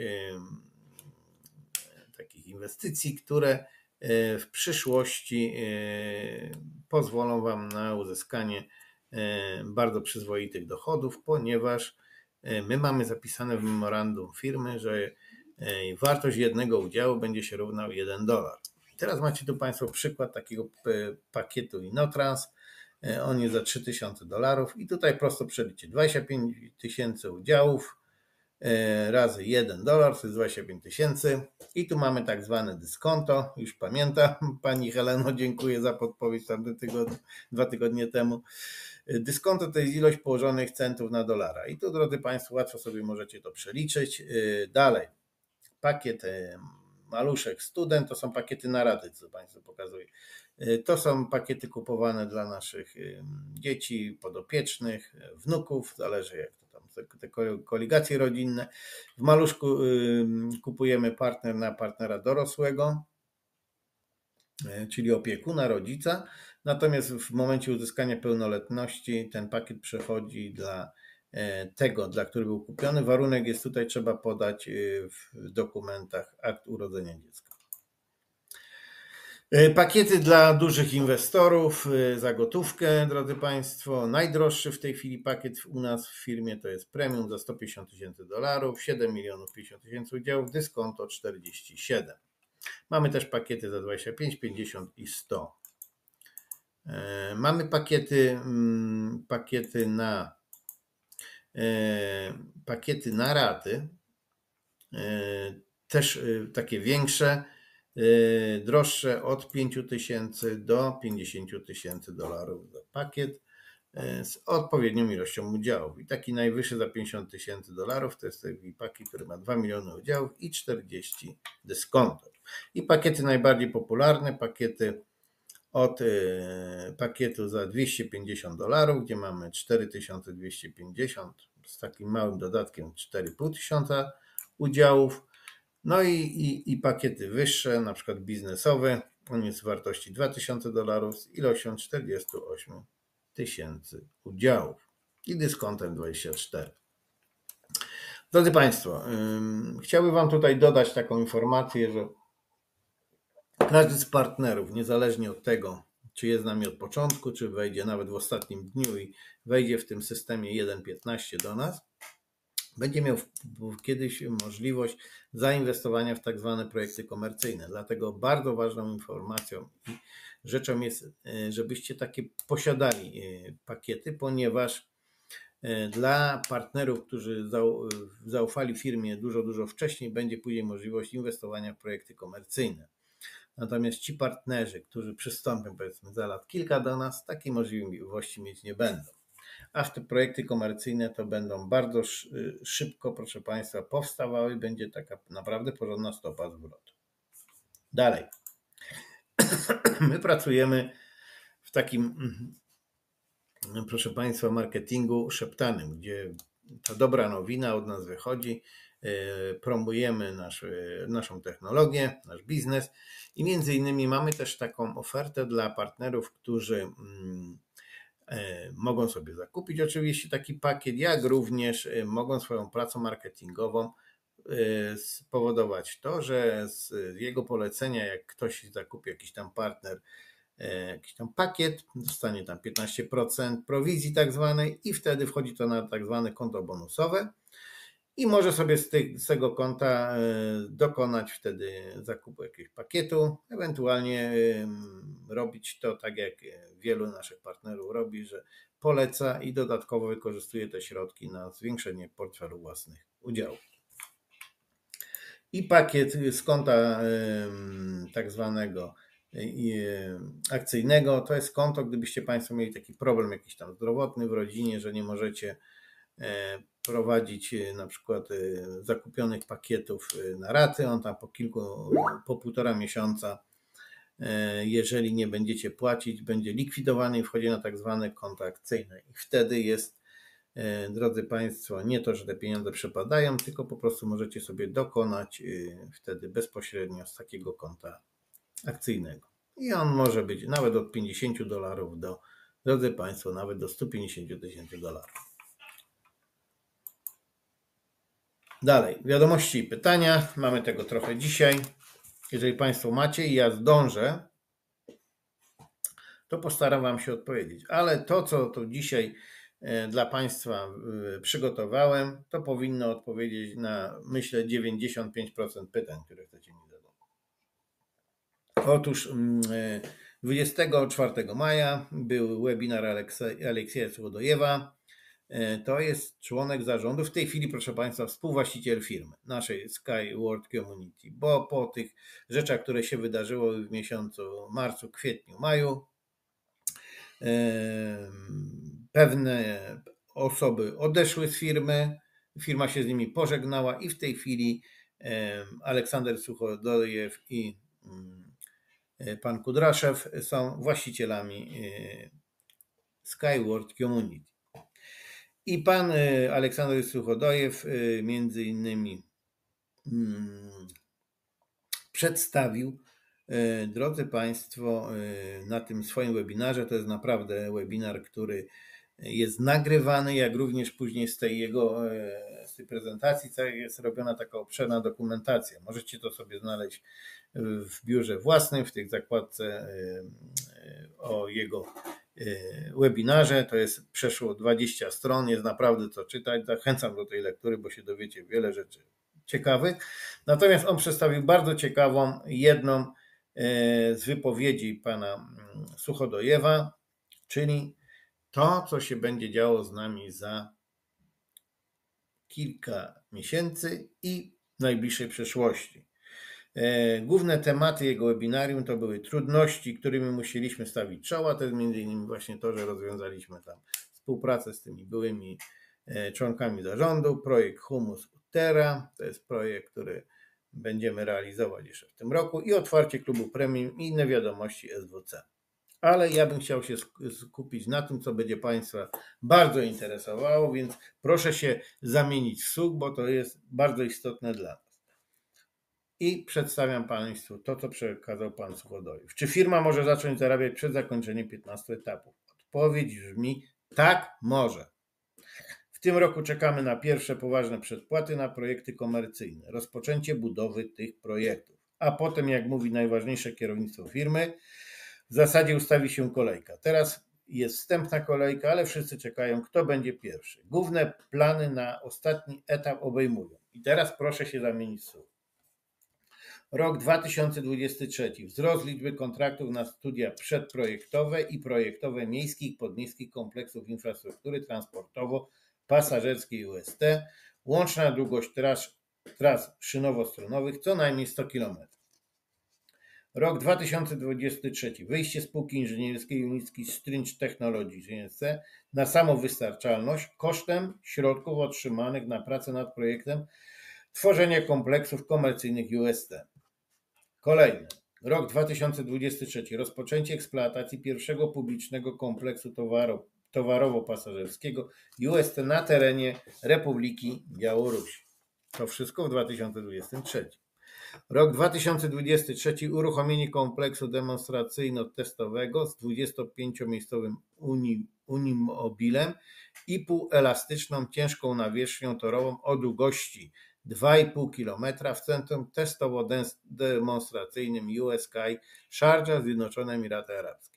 takich inwestycji, które w przyszłości pozwolą Wam na uzyskanie bardzo przyzwoitych dochodów, ponieważ my mamy zapisane w memorandum firmy, że wartość jednego udziału będzie się równał jeden dolar. Teraz macie tu Państwo przykład takiego pakietu Inotrans. On jest za trzy tysiące dolarów i tutaj prosto przeliczyć dwadzieścia pięć tysięcy udziałów razy jeden dolar, to jest dwadzieścia pięć tysięcy i tu mamy tak zwane dyskonto, już pamiętam, Pani Heleno, dziękuję za podpowiedź tamte tygodnie, dwa tygodnie temu. Dyskonto to jest ilość położonych centów na dolara i tu, drodzy Państwo, łatwo sobie możecie to przeliczyć. Dalej, pakiet Maluszek Student to są pakiety na raty, co Państwu pokazuję. To są pakiety kupowane dla naszych dzieci, podopiecznych, wnuków, zależy jak to tam, te koligacje rodzinne. W Maluszku kupujemy partner na partnera dorosłego. czyli opiekuna, rodzica. Natomiast w momencie uzyskania pełnoletności ten pakiet przechodzi dla tego, dla którego był kupiony. Warunek jest tutaj, trzeba podać w dokumentach akt urodzenia dziecka. Pakiety dla dużych inwestorów za gotówkę, drodzy Państwo. Najdroższy w tej chwili pakiet u nas w firmie to jest premium za sto pięćdziesiąt tysięcy dolarów, siedem milionów pięćdziesiąt tysięcy udziałów, dyskonto czterdzieści siedem. Mamy też pakiety za dwadzieścia pięć, pięćdziesiąt i sto. Mamy pakiety, pakiety na pakiety na raty, też takie większe, droższe od pięć tysięcy do pięćdziesięciu tysięcy dolarów za pakiet z odpowiednią ilością udziałów. I taki najwyższy za pięćdziesiąt tysięcy dolarów to jest taki pakiet, który ma dwa miliony udziałów i czterdzieści dyskontów. I pakiety najbardziej popularne, pakiety od pakietu za dwieście pięćdziesiąt dolarów, gdzie mamy cztery tysiące dwieście pięćdziesiąt z takim małym dodatkiem cztery i pół tysiąca udziałów. No i, i, i pakiety wyższe, na przykład biznesowy, on jest w wartości dwa tysiące dolarów z ilością czterdzieści osiem tysięcy udziałów i dyskontem dwadzieścia cztery. Drodzy Państwo, yy, chciałbym Wam tutaj dodać taką informację, że każdy z partnerów, niezależnie od tego, czy jest z nami od początku, czy wejdzie nawet w ostatnim dniu i wejdzie w tym systemie jeden piętnaście do nas, będzie miał kiedyś możliwość zainwestowania w tak zwane projekty komercyjne. Dlatego bardzo ważną informacją i rzeczą jest, żebyście takie posiadali pakiety, ponieważ dla partnerów, którzy zaufali firmie dużo, dużo wcześniej, będzie później możliwość inwestowania w projekty komercyjne. Natomiast ci partnerzy, którzy przystąpią powiedzmy za lat kilka do nas, takiej możliwości mieć nie będą. A w te projekty komercyjne to będą bardzo szybko, proszę Państwa, powstawały, będzie taka naprawdę porządna stopa zwrotu. Dalej. My pracujemy w takim, proszę Państwa, marketingu szeptanym, gdzie ta dobra nowina od nas wychodzi, promujemy nasz, naszą technologię, nasz biznes i między innymi mamy też taką ofertę dla partnerów, którzy mogą sobie zakupić oczywiście taki pakiet, jak również mogą swoją pracą marketingową spowodować to, że z jego polecenia, jak ktoś zakupi jakiś tam partner, jakiś tam pakiet, dostanie tam piętnaście procent prowizji tak zwanej i wtedy wchodzi to na tak zwane konto bonusowe i może sobie z, tych, z tego konta dokonać wtedy zakupu jakiegoś pakietu, ewentualnie robić to tak jak wielu naszych partnerów robi, że poleca i dodatkowo wykorzystuje te środki na zwiększenie portfelu własnych udziałów. I pakiet z konta tak zwanego akcyjnego to jest konto, gdybyście Państwo mieli taki problem jakiś tam zdrowotny w rodzinie, że nie możecie prowadzić na przykład zakupionych pakietów na raty, on tam po kilku, po półtora miesiąca, jeżeli nie będziecie płacić, będzie likwidowany i wchodzi na tak zwane konto akcyjne. I wtedy jest, drodzy Państwo, nie to, że te pieniądze przepadają, tylko po prostu możecie sobie dokonać wtedy bezpośrednio z takiego konta akcyjnego. I on może być nawet od pięćdziesięciu dolarów do, drodzy Państwo, nawet do stu pięćdziesięciu tysięcy dolarów. Dalej, wiadomości i pytania. Mamy tego trochę dzisiaj. Jeżeli Państwo macie i ja zdążę, to postaram Wam się odpowiedzieć. Ale to, co to dzisiaj dla Państwa przygotowałem, to powinno odpowiedzieć na, myślę, dziewięćdziesiąt pięć procent pytań, które chcecie mi zadać. Otóż dwudziestego czwartego maja był webinar Aleksieja Suchodojewa. To jest członek zarządu, w tej chwili, proszę Państwa, współwłaściciel firmy, naszej Sky World Community, bo po tych rzeczach, które się wydarzyły w miesiącu marcu, kwietniu, maju, pewne osoby odeszły z firmy, firma się z nimi pożegnała i w tej chwili Aleksander Suchodojew i pan Kudraszew są właścicielami Sky World Community. I pan Aleksander Suchodojew między innymi przedstawił Drodzy Państwo, na tym swoim webinarze, to jest naprawdę webinar, który jest nagrywany, jak również później z tej jego z tej prezentacji jest robiona taka obszerna dokumentacja. Możecie to sobie znaleźć w biurze własnym, w tej zakładce o jego webinarze. To jest przeszło dwadzieścia stron, jest naprawdę co czytać. Zachęcam do tej lektury, bo się dowiecie wiele rzeczy ciekawych. Natomiast on przedstawił bardzo ciekawą jedną z wypowiedzi pana Suchodojewa, czyli to, co się będzie działo z nami za kilka miesięcy i w najbliższej przyszłości. Główne tematy jego webinarium to były trudności, którymi musieliśmy stawić czoła. To jest między innymi właśnie to, że rozwiązaliśmy tam współpracę z tymi byłymi członkami zarządu. Projekt Humus Terra, to jest projekt, który będziemy realizować jeszcze w tym roku, i otwarcie klubu premium i inne wiadomości S W C. Ale ja bym chciał się skupić na tym, co będzie Państwa bardzo interesowało, więc proszę się zamienić w słuch, bo to jest bardzo istotne dla nas. I przedstawiam Państwu to, co przekazał Pan Suchodojew. Czy firma może zacząć zarabiać przed zakończeniem piętnastu etapów? Odpowiedź brzmi: tak, może. W tym roku czekamy na pierwsze poważne przedpłaty na projekty komercyjne, rozpoczęcie budowy tych projektów, a potem, jak mówi najważniejsze kierownictwo firmy, w zasadzie ustawi się kolejka. Teraz jest wstępna kolejka, ale wszyscy czekają, kto będzie pierwszy. Główne plany na ostatni etap obejmują. I teraz proszę się zamienić w słuch. Rok dwa tysiące dwudziesty trzeci. Wzrost liczby kontraktów na studia przedprojektowe i projektowe miejskich, podmiejskich kompleksów infrastruktury transportowo-pasażerskiej U S T. Łączna długość tras, tras szynowo-strunowych co najmniej sto kilometrów. Rok dwa tysiące dwudziesty trzeci. Wyjście spółki inżynierskiej Unicki Strinch Technologies G S na samowystarczalność kosztem środków otrzymanych na pracę nad projektem tworzenia kompleksów komercyjnych U S T. Kolejny. Rok dwa tysiące dwudziesty trzeci. Rozpoczęcie eksploatacji pierwszego publicznego kompleksu towaru, towarowo-pasażerskiego U S T na terenie Republiki Białorusi. To wszystko w dwa tysiące dwudziestym trzecim. Rok dwa tysiące dwudziesty trzeci. Uruchomienie kompleksu demonstracyjno-testowego z dwudziestopięciomiejscowym uni, unimobilem i półelastyczną ciężką nawierzchnią torową o długości dwa i pół kilometra w centrum testowo-demonstracyjnym U S K I Sharjah, Zjednoczone Emiraty Arabskie.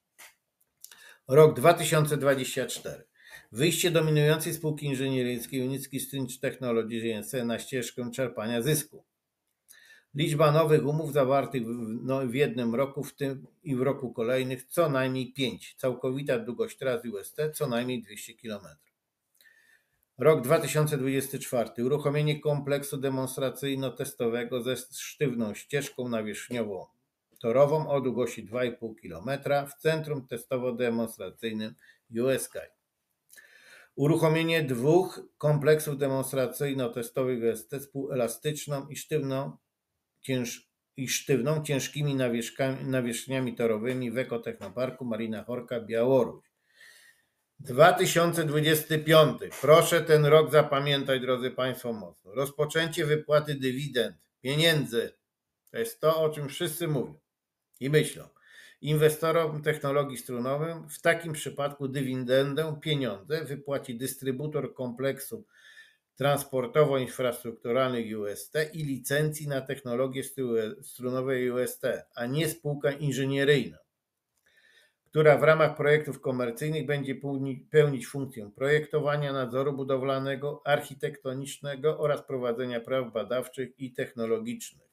Rok dwa tysiące dwudziesty czwarty. Wyjście dominującej spółki inżynieryjskiej Unicki Strinch Technologies G S na ścieżkę czerpania zysku. Liczba nowych umów zawartych w jednym roku, w tym i w roku kolejnych co najmniej pięć. Całkowita długość tras U S T co najmniej dwieście kilometrów. Rok dwa tysiące dwudziesty czwarty. Uruchomienie kompleksu demonstracyjno-testowego ze sztywną ścieżką nawierzchniową torową o długości dwa i pół kilometra w centrum testowo-demonstracyjnym U S K I. Uruchomienie dwóch kompleksów demonstracyjno-testowych U S T z półelastyczną i sztywną, cięż, i sztywną ciężkimi nawierzchniami torowymi w Ekotechnoparku Marina Horka, Białoruś. dwa tysiące dwudziesty piąty. Proszę ten rok zapamiętać, drodzy Państwo, mocno. Rozpoczęcie wypłaty dywidend, pieniędzy. To jest to, o czym wszyscy mówią i myślą. Inwestorom technologii strunowym w takim przypadku dywidendę, pieniądze wypłaci dystrybutor kompleksu transportowo-infrastrukturalnych U S T i licencji na technologie strunowej U S T, a nie spółka inżynieryjna, która w ramach projektów komercyjnych będzie pełnić funkcję projektowania, nadzoru budowlanego, architektonicznego oraz prowadzenia prac badawczych i technologicznych.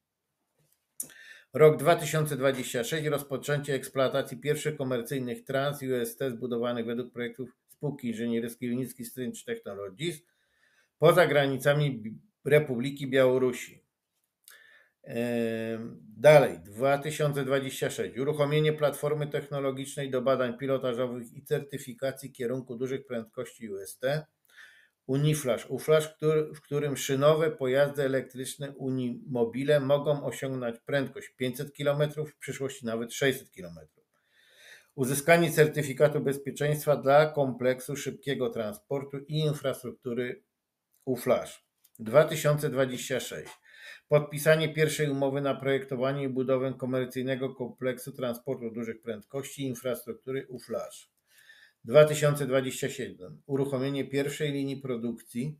Rok dwa tysiące dwudziesty trzeci. Rozpoczęcie eksploatacji pierwszych komercyjnych trans U S T zbudowanych według projektów spółki inżynierskiej Unicki Strinch Technologies poza granicami Republiki Białorusi. Dalej, dwa tysiące dwudziesty szósty. Uruchomienie platformy technologicznej do badań pilotażowych i certyfikacji kierunku dużych prędkości U S T Uniflash, Uflash, w którym szynowe pojazdy elektryczne Unimobile mogą osiągnąć prędkość pięćset kilometrów, w przyszłości nawet sześćset kilometrów. Uzyskanie certyfikatu bezpieczeństwa dla kompleksu szybkiego transportu i infrastruktury Uflash. dwa tysiące dwudziesty szósty. Podpisanie pierwszej umowy na projektowanie i budowę komercyjnego kompleksu transportu dużych prędkości i infrastruktury U F L A S H. dwa tysiące dwudziesty siódmy. Uruchomienie pierwszej linii produkcji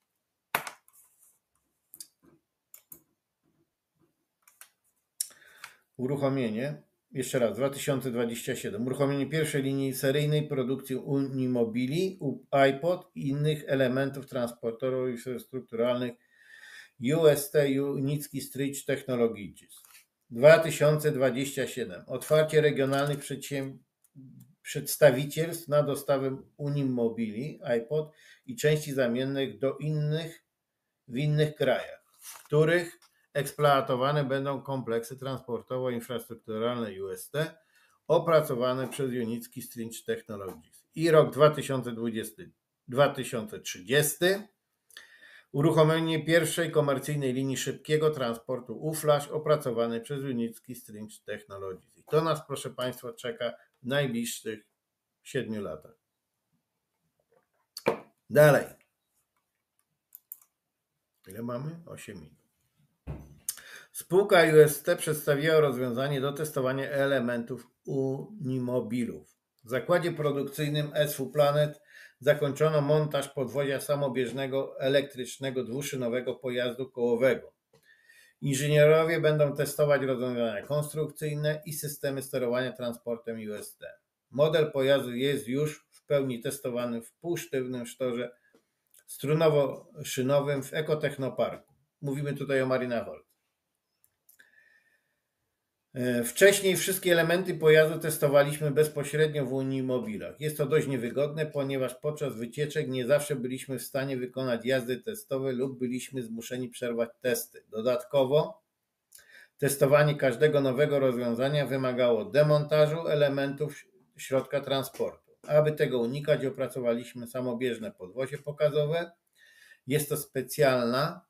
Uruchomienie, jeszcze raz, dwa tysiące dwudziesty siódmy. Uruchomienie pierwszej linii seryjnej produkcji Unimobili, iPod i innych elementów transportowych i infrastrukturalnych U S T Unicki Stretch Technologies. dwa tysiące dwudziesty siódmy. Otwarcie regionalnych przedstawicielstw na dostawę Unimobili, iPod i części zamiennych do innych w innych krajach, w których eksploatowane będą kompleksy transportowo-infrastrukturalne U S T opracowane przez Unicki Stretch Technologies. I rok dwa tysiące dwudziesty dwa tysiące trzydziesty. Uruchomienie pierwszej komercyjnej linii szybkiego transportu U F L A S H opracowanej przez Unicki Stretch Technologies. I to nas, proszę Państwa, czeka w najbliższych siedmiu latach. Dalej. Ile mamy? osiem minut. Spółka U S T przedstawiła rozwiązanie do testowania elementów Unimobilów. W zakładzie produkcyjnym S V Planet zakończono montaż podwozia samobieżnego elektrycznego dwuszynowego pojazdu kołowego. Inżynierowie będą testować rozwiązania konstrukcyjne i systemy sterowania transportem U S T. Model pojazdu jest już w pełni testowany w półsztywnym sztorze strunowo-szynowym w Ekotechnoparku. Mówimy tutaj o Marina Holz. Wcześniej wszystkie elementy pojazdu testowaliśmy bezpośrednio w Unimobilach. Jest to dość niewygodne, ponieważ podczas wycieczek nie zawsze byliśmy w stanie wykonać jazdy testowe lub byliśmy zmuszeni przerwać testy. Dodatkowo testowanie każdego nowego rozwiązania wymagało demontażu elementów środka transportu. Aby tego unikać, opracowaliśmy samobieżne podwozie pokazowe. Jest to specjalna,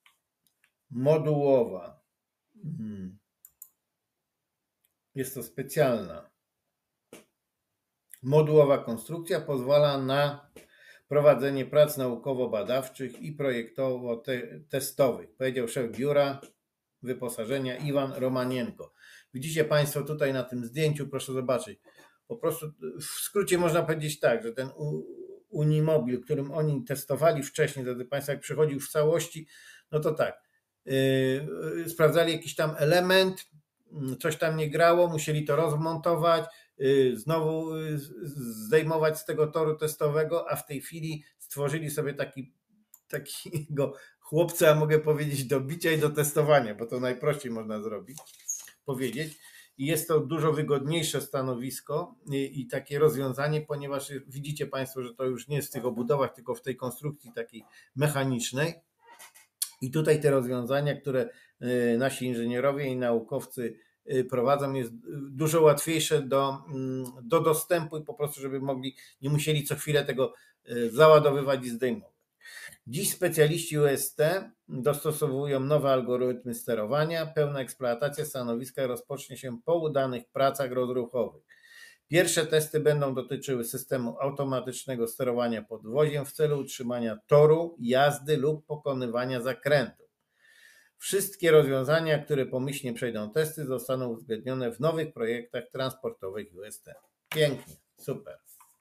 modułowa hmm. Jest to specjalna, modułowa konstrukcja, pozwala na prowadzenie prac naukowo-badawczych i projektowo-testowych, powiedział szef biura wyposażenia Iwan Romanienko. Widzicie Państwo tutaj na tym zdjęciu, proszę zobaczyć, po prostu w skrócie można powiedzieć tak, że ten Unimobil, którym oni testowali wcześniej, drodzy Państwo, jak przychodził w całości, no to tak, yy, sprawdzali jakiś tam element, coś tam nie grało, musieli to rozmontować, znowu zdejmować z tego toru testowego, a w tej chwili stworzyli sobie taki, takiego chłopca, mogę powiedzieć, do bicia i do testowania, bo to najprościej można zrobić, powiedzieć. I jest to dużo wygodniejsze stanowisko i, i takie rozwiązanie, ponieważ widzicie Państwo, że to już nie jest w tych obudowach, tylko w tej konstrukcji takiej mechanicznej. I tutaj te rozwiązania, które nasi inżynierowie i naukowcy prowadzą, jest dużo łatwiejsze do, do dostępu i po prostu, żeby mogli, nie musieli co chwilę tego załadowywać i zdejmować. Dziś specjaliści U S T dostosowują nowe algorytmy sterowania. Pełna eksploatacja stanowiska rozpocznie się po udanych pracach rozruchowych. Pierwsze testy będą dotyczyły systemu automatycznego sterowania podwoziem w celu utrzymania toru, jazdy lub pokonywania zakrętów. Wszystkie rozwiązania, które pomyślnie przejdą testy, zostaną uwzględnione w nowych projektach transportowych U S T. Pięknie, super.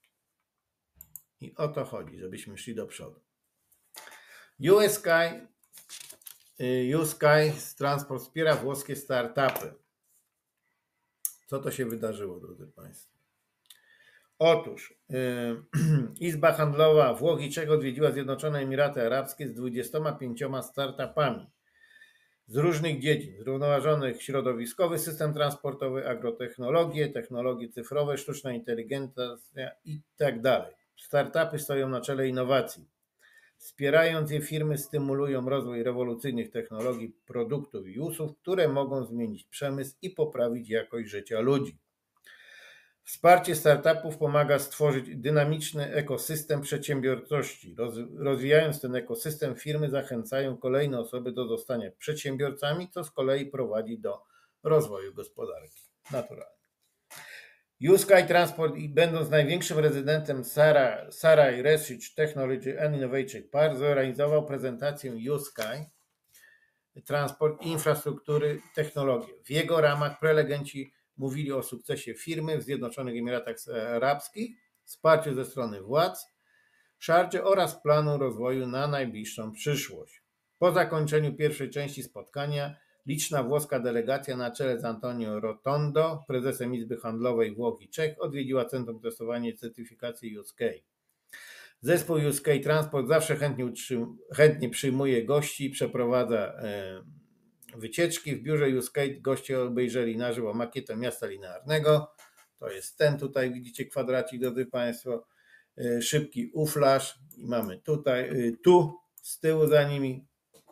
I o to chodzi, żebyśmy szli do przodu. U S Sky, U Sky Transport wspiera włoskie startupy. Co to się wydarzyło, drodzy Państwo? Otóż yy, Izba Handlowa Włoch i Czech odwiedziła Zjednoczone Emiraty Arabskie z dwudziestoma pięcioma startupami z różnych dziedzin, zrównoważonych środowiskowy system transportowy, agrotechnologie, technologie cyfrowe, sztuczna inteligencja i tak dalej. Startupy stoją na czele innowacji. Wspierając je, firmy stymulują rozwój rewolucyjnych technologii, produktów i usług, które mogą zmienić przemysł i poprawić jakość życia ludzi. Wsparcie startupów pomaga stworzyć dynamiczny ekosystem przedsiębiorczości. Rozwijając ten ekosystem, firmy zachęcają kolejne osoby do zostania przedsiębiorcami, co z kolei prowadzi do rozwoju gospodarki. Naturalnie. U-Sky Transport, będąc największym rezydentem Sarai Research Technology and Innovation Park, zorganizował prezentację U-Sky Transport i infrastruktury technologii. W jego ramach prelegenci mówili o sukcesie firmy w Zjednoczonych Emiratach Arabskich, wsparciu ze strony władz Szardży oraz planu rozwoju na najbliższą przyszłość. Po zakończeniu pierwszej części spotkania liczna włoska delegacja na czele z Antonio Rotondo, prezesem Izby Handlowej Włoch i Czech, odwiedziła Centrum Testowania i Certyfikacji U-Sky. Zespół U-Sky Transport zawsze chętnie, utrzym, chętnie przyjmuje gości i przeprowadza e, wycieczki. W biurze U-Sky goście obejrzeli na żywo makietę miasta linearnego. To jest ten tutaj, widzicie kwadracik, drodzy Państwo. E, szybki uflash i mamy tutaj, e, tu z tyłu za nimi.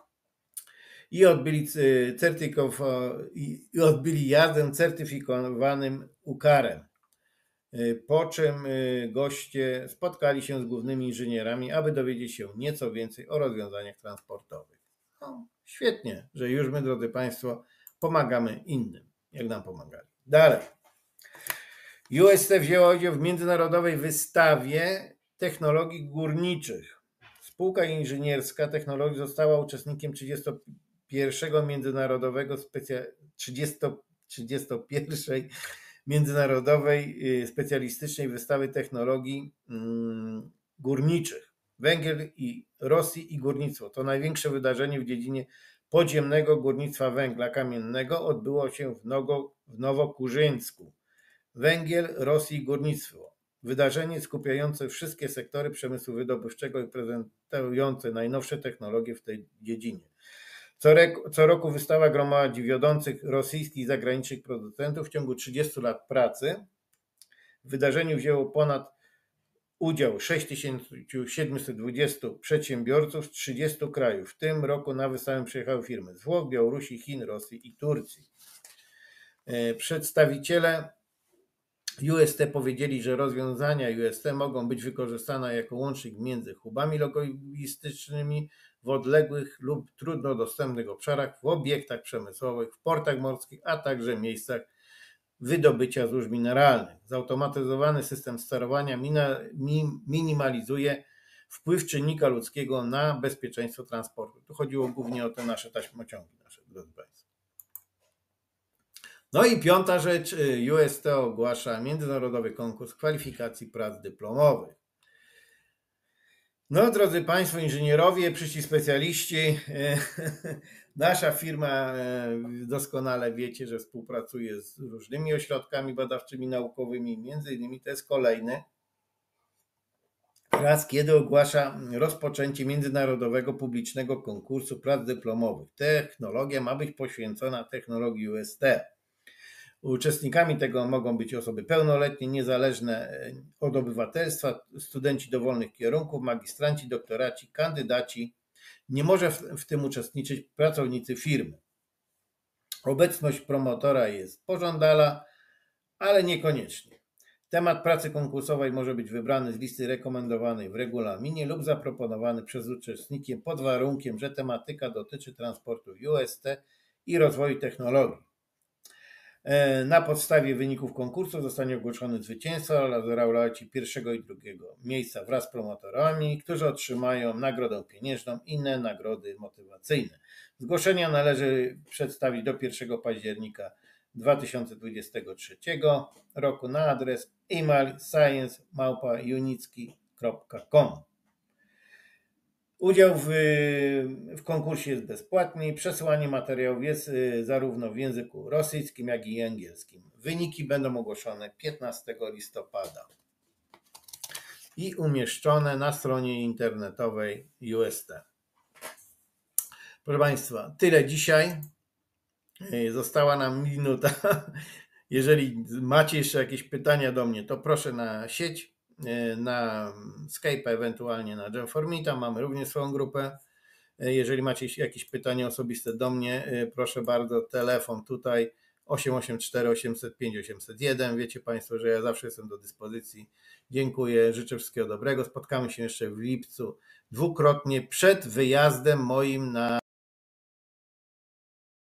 I odbyli, certyfikow, i odbyli jazdę certyfikowanym ukarem. Po czym goście spotkali się z głównymi inżynierami, aby dowiedzieć się nieco więcej o rozwiązaniach transportowych. No, świetnie, że już my, drodzy Państwo, pomagamy innym, jak nam pomagali. Dalej. U S T wzięło udział w międzynarodowej wystawie technologii górniczych. Spółka inżynierska technologii została uczestnikiem trzydziestego pierwszego międzynarodowego specja... trzydziestej pierwszej międzynarodowej specjalistycznej wystawy technologii górniczych. Węgiel i Rosji i górnictwo. To największe wydarzenie w dziedzinie podziemnego górnictwa węgla kamiennego odbyło się w, Nogo, w Nowokurzyńsku. Węgiel, Rosji i górnictwo. Wydarzenie skupiające wszystkie sektory przemysłu wydobywczego i prezentujące najnowsze technologie w tej dziedzinie. Co, rek- co roku wystawa gromadzi wiodących rosyjskich i zagranicznych producentów. W ciągu trzydziestu lat pracy w wydarzeniu wzięło ponad udział sześć tysięcy siedemset dwadzieścia przedsiębiorców z trzydziestu krajów. W tym roku na wystawę przyjechały firmy z Włoch, Białorusi, Chin, Rosji i Turcji. Przedstawiciele U S T powiedzieli, że rozwiązania U S T mogą być wykorzystane jako łącznik między hubami logistycznymi w odległych lub trudno dostępnych obszarach, w obiektach przemysłowych, w portach morskich, a także miejscach wydobycia złóż mineralnych. Zautomatyzowany system sterowania minimalizuje wpływ czynnika ludzkiego na bezpieczeństwo transportu. Tu chodziło głównie o te nasze taśmociągi, nasze, drodzy Państwo. No i piąta rzecz, U S T ogłasza międzynarodowy konkurs kwalifikacji prac dyplomowych. No, drodzy Państwo, inżynierowie, przyszli specjaliści, nasza firma, doskonale wiecie, że współpracuje z różnymi ośrodkami badawczymi, naukowymi, między innymi to jest kolejny raz, kiedy ogłasza rozpoczęcie międzynarodowego publicznego konkursu prac dyplomowych. Technologia ma być poświęcona technologii U S T. Uczestnikami tego mogą być osoby pełnoletnie, niezależne od obywatelstwa, studenci dowolnych kierunków, magistranci, doktoraci, kandydaci. Nie może w, w tym uczestniczyć pracownicy firmy. Obecność promotora jest pożądana, ale niekoniecznie. Temat pracy konkursowej może być wybrany z listy rekomendowanej w regulaminie lub zaproponowany przez uczestników pod warunkiem, że tematyka dotyczy transportu U S T i rozwoju technologii. Na podstawie wyników konkursu zostanie ogłoszony zwycięzca oraz laureaci pierwszego i drugiego miejsca wraz z promotorami, którzy otrzymają nagrodę pieniężną i inne nagrody motywacyjne. Zgłoszenia należy przedstawić do pierwszego października dwa tysiące dwudziestego trzeciego roku na adres e-mail science małpa unicki kropka com. Udział w, w konkursie jest bezpłatny. Przesyłanie materiałów jest zarówno w języku rosyjskim, jak i angielskim. Wyniki będą ogłoszone piętnastego listopada i umieszczone na stronie internetowej U S T. Proszę Państwa, tyle dzisiaj. Została nam minuta. Jeżeli macie jeszcze jakieś pytania do mnie, to proszę na sieć, na Skype, ewentualnie na Jam for Me, tam mamy również swoją grupę. Jeżeli macie jakieś pytania osobiste do mnie, proszę bardzo, telefon tutaj osiem osiem cztery osiem zero pięć osiem zero jeden. Wiecie Państwo, że ja zawsze jestem do dyspozycji. Dziękuję, życzę wszystkiego dobrego. Spotkamy się jeszcze w lipcu dwukrotnie przed wyjazdem moim na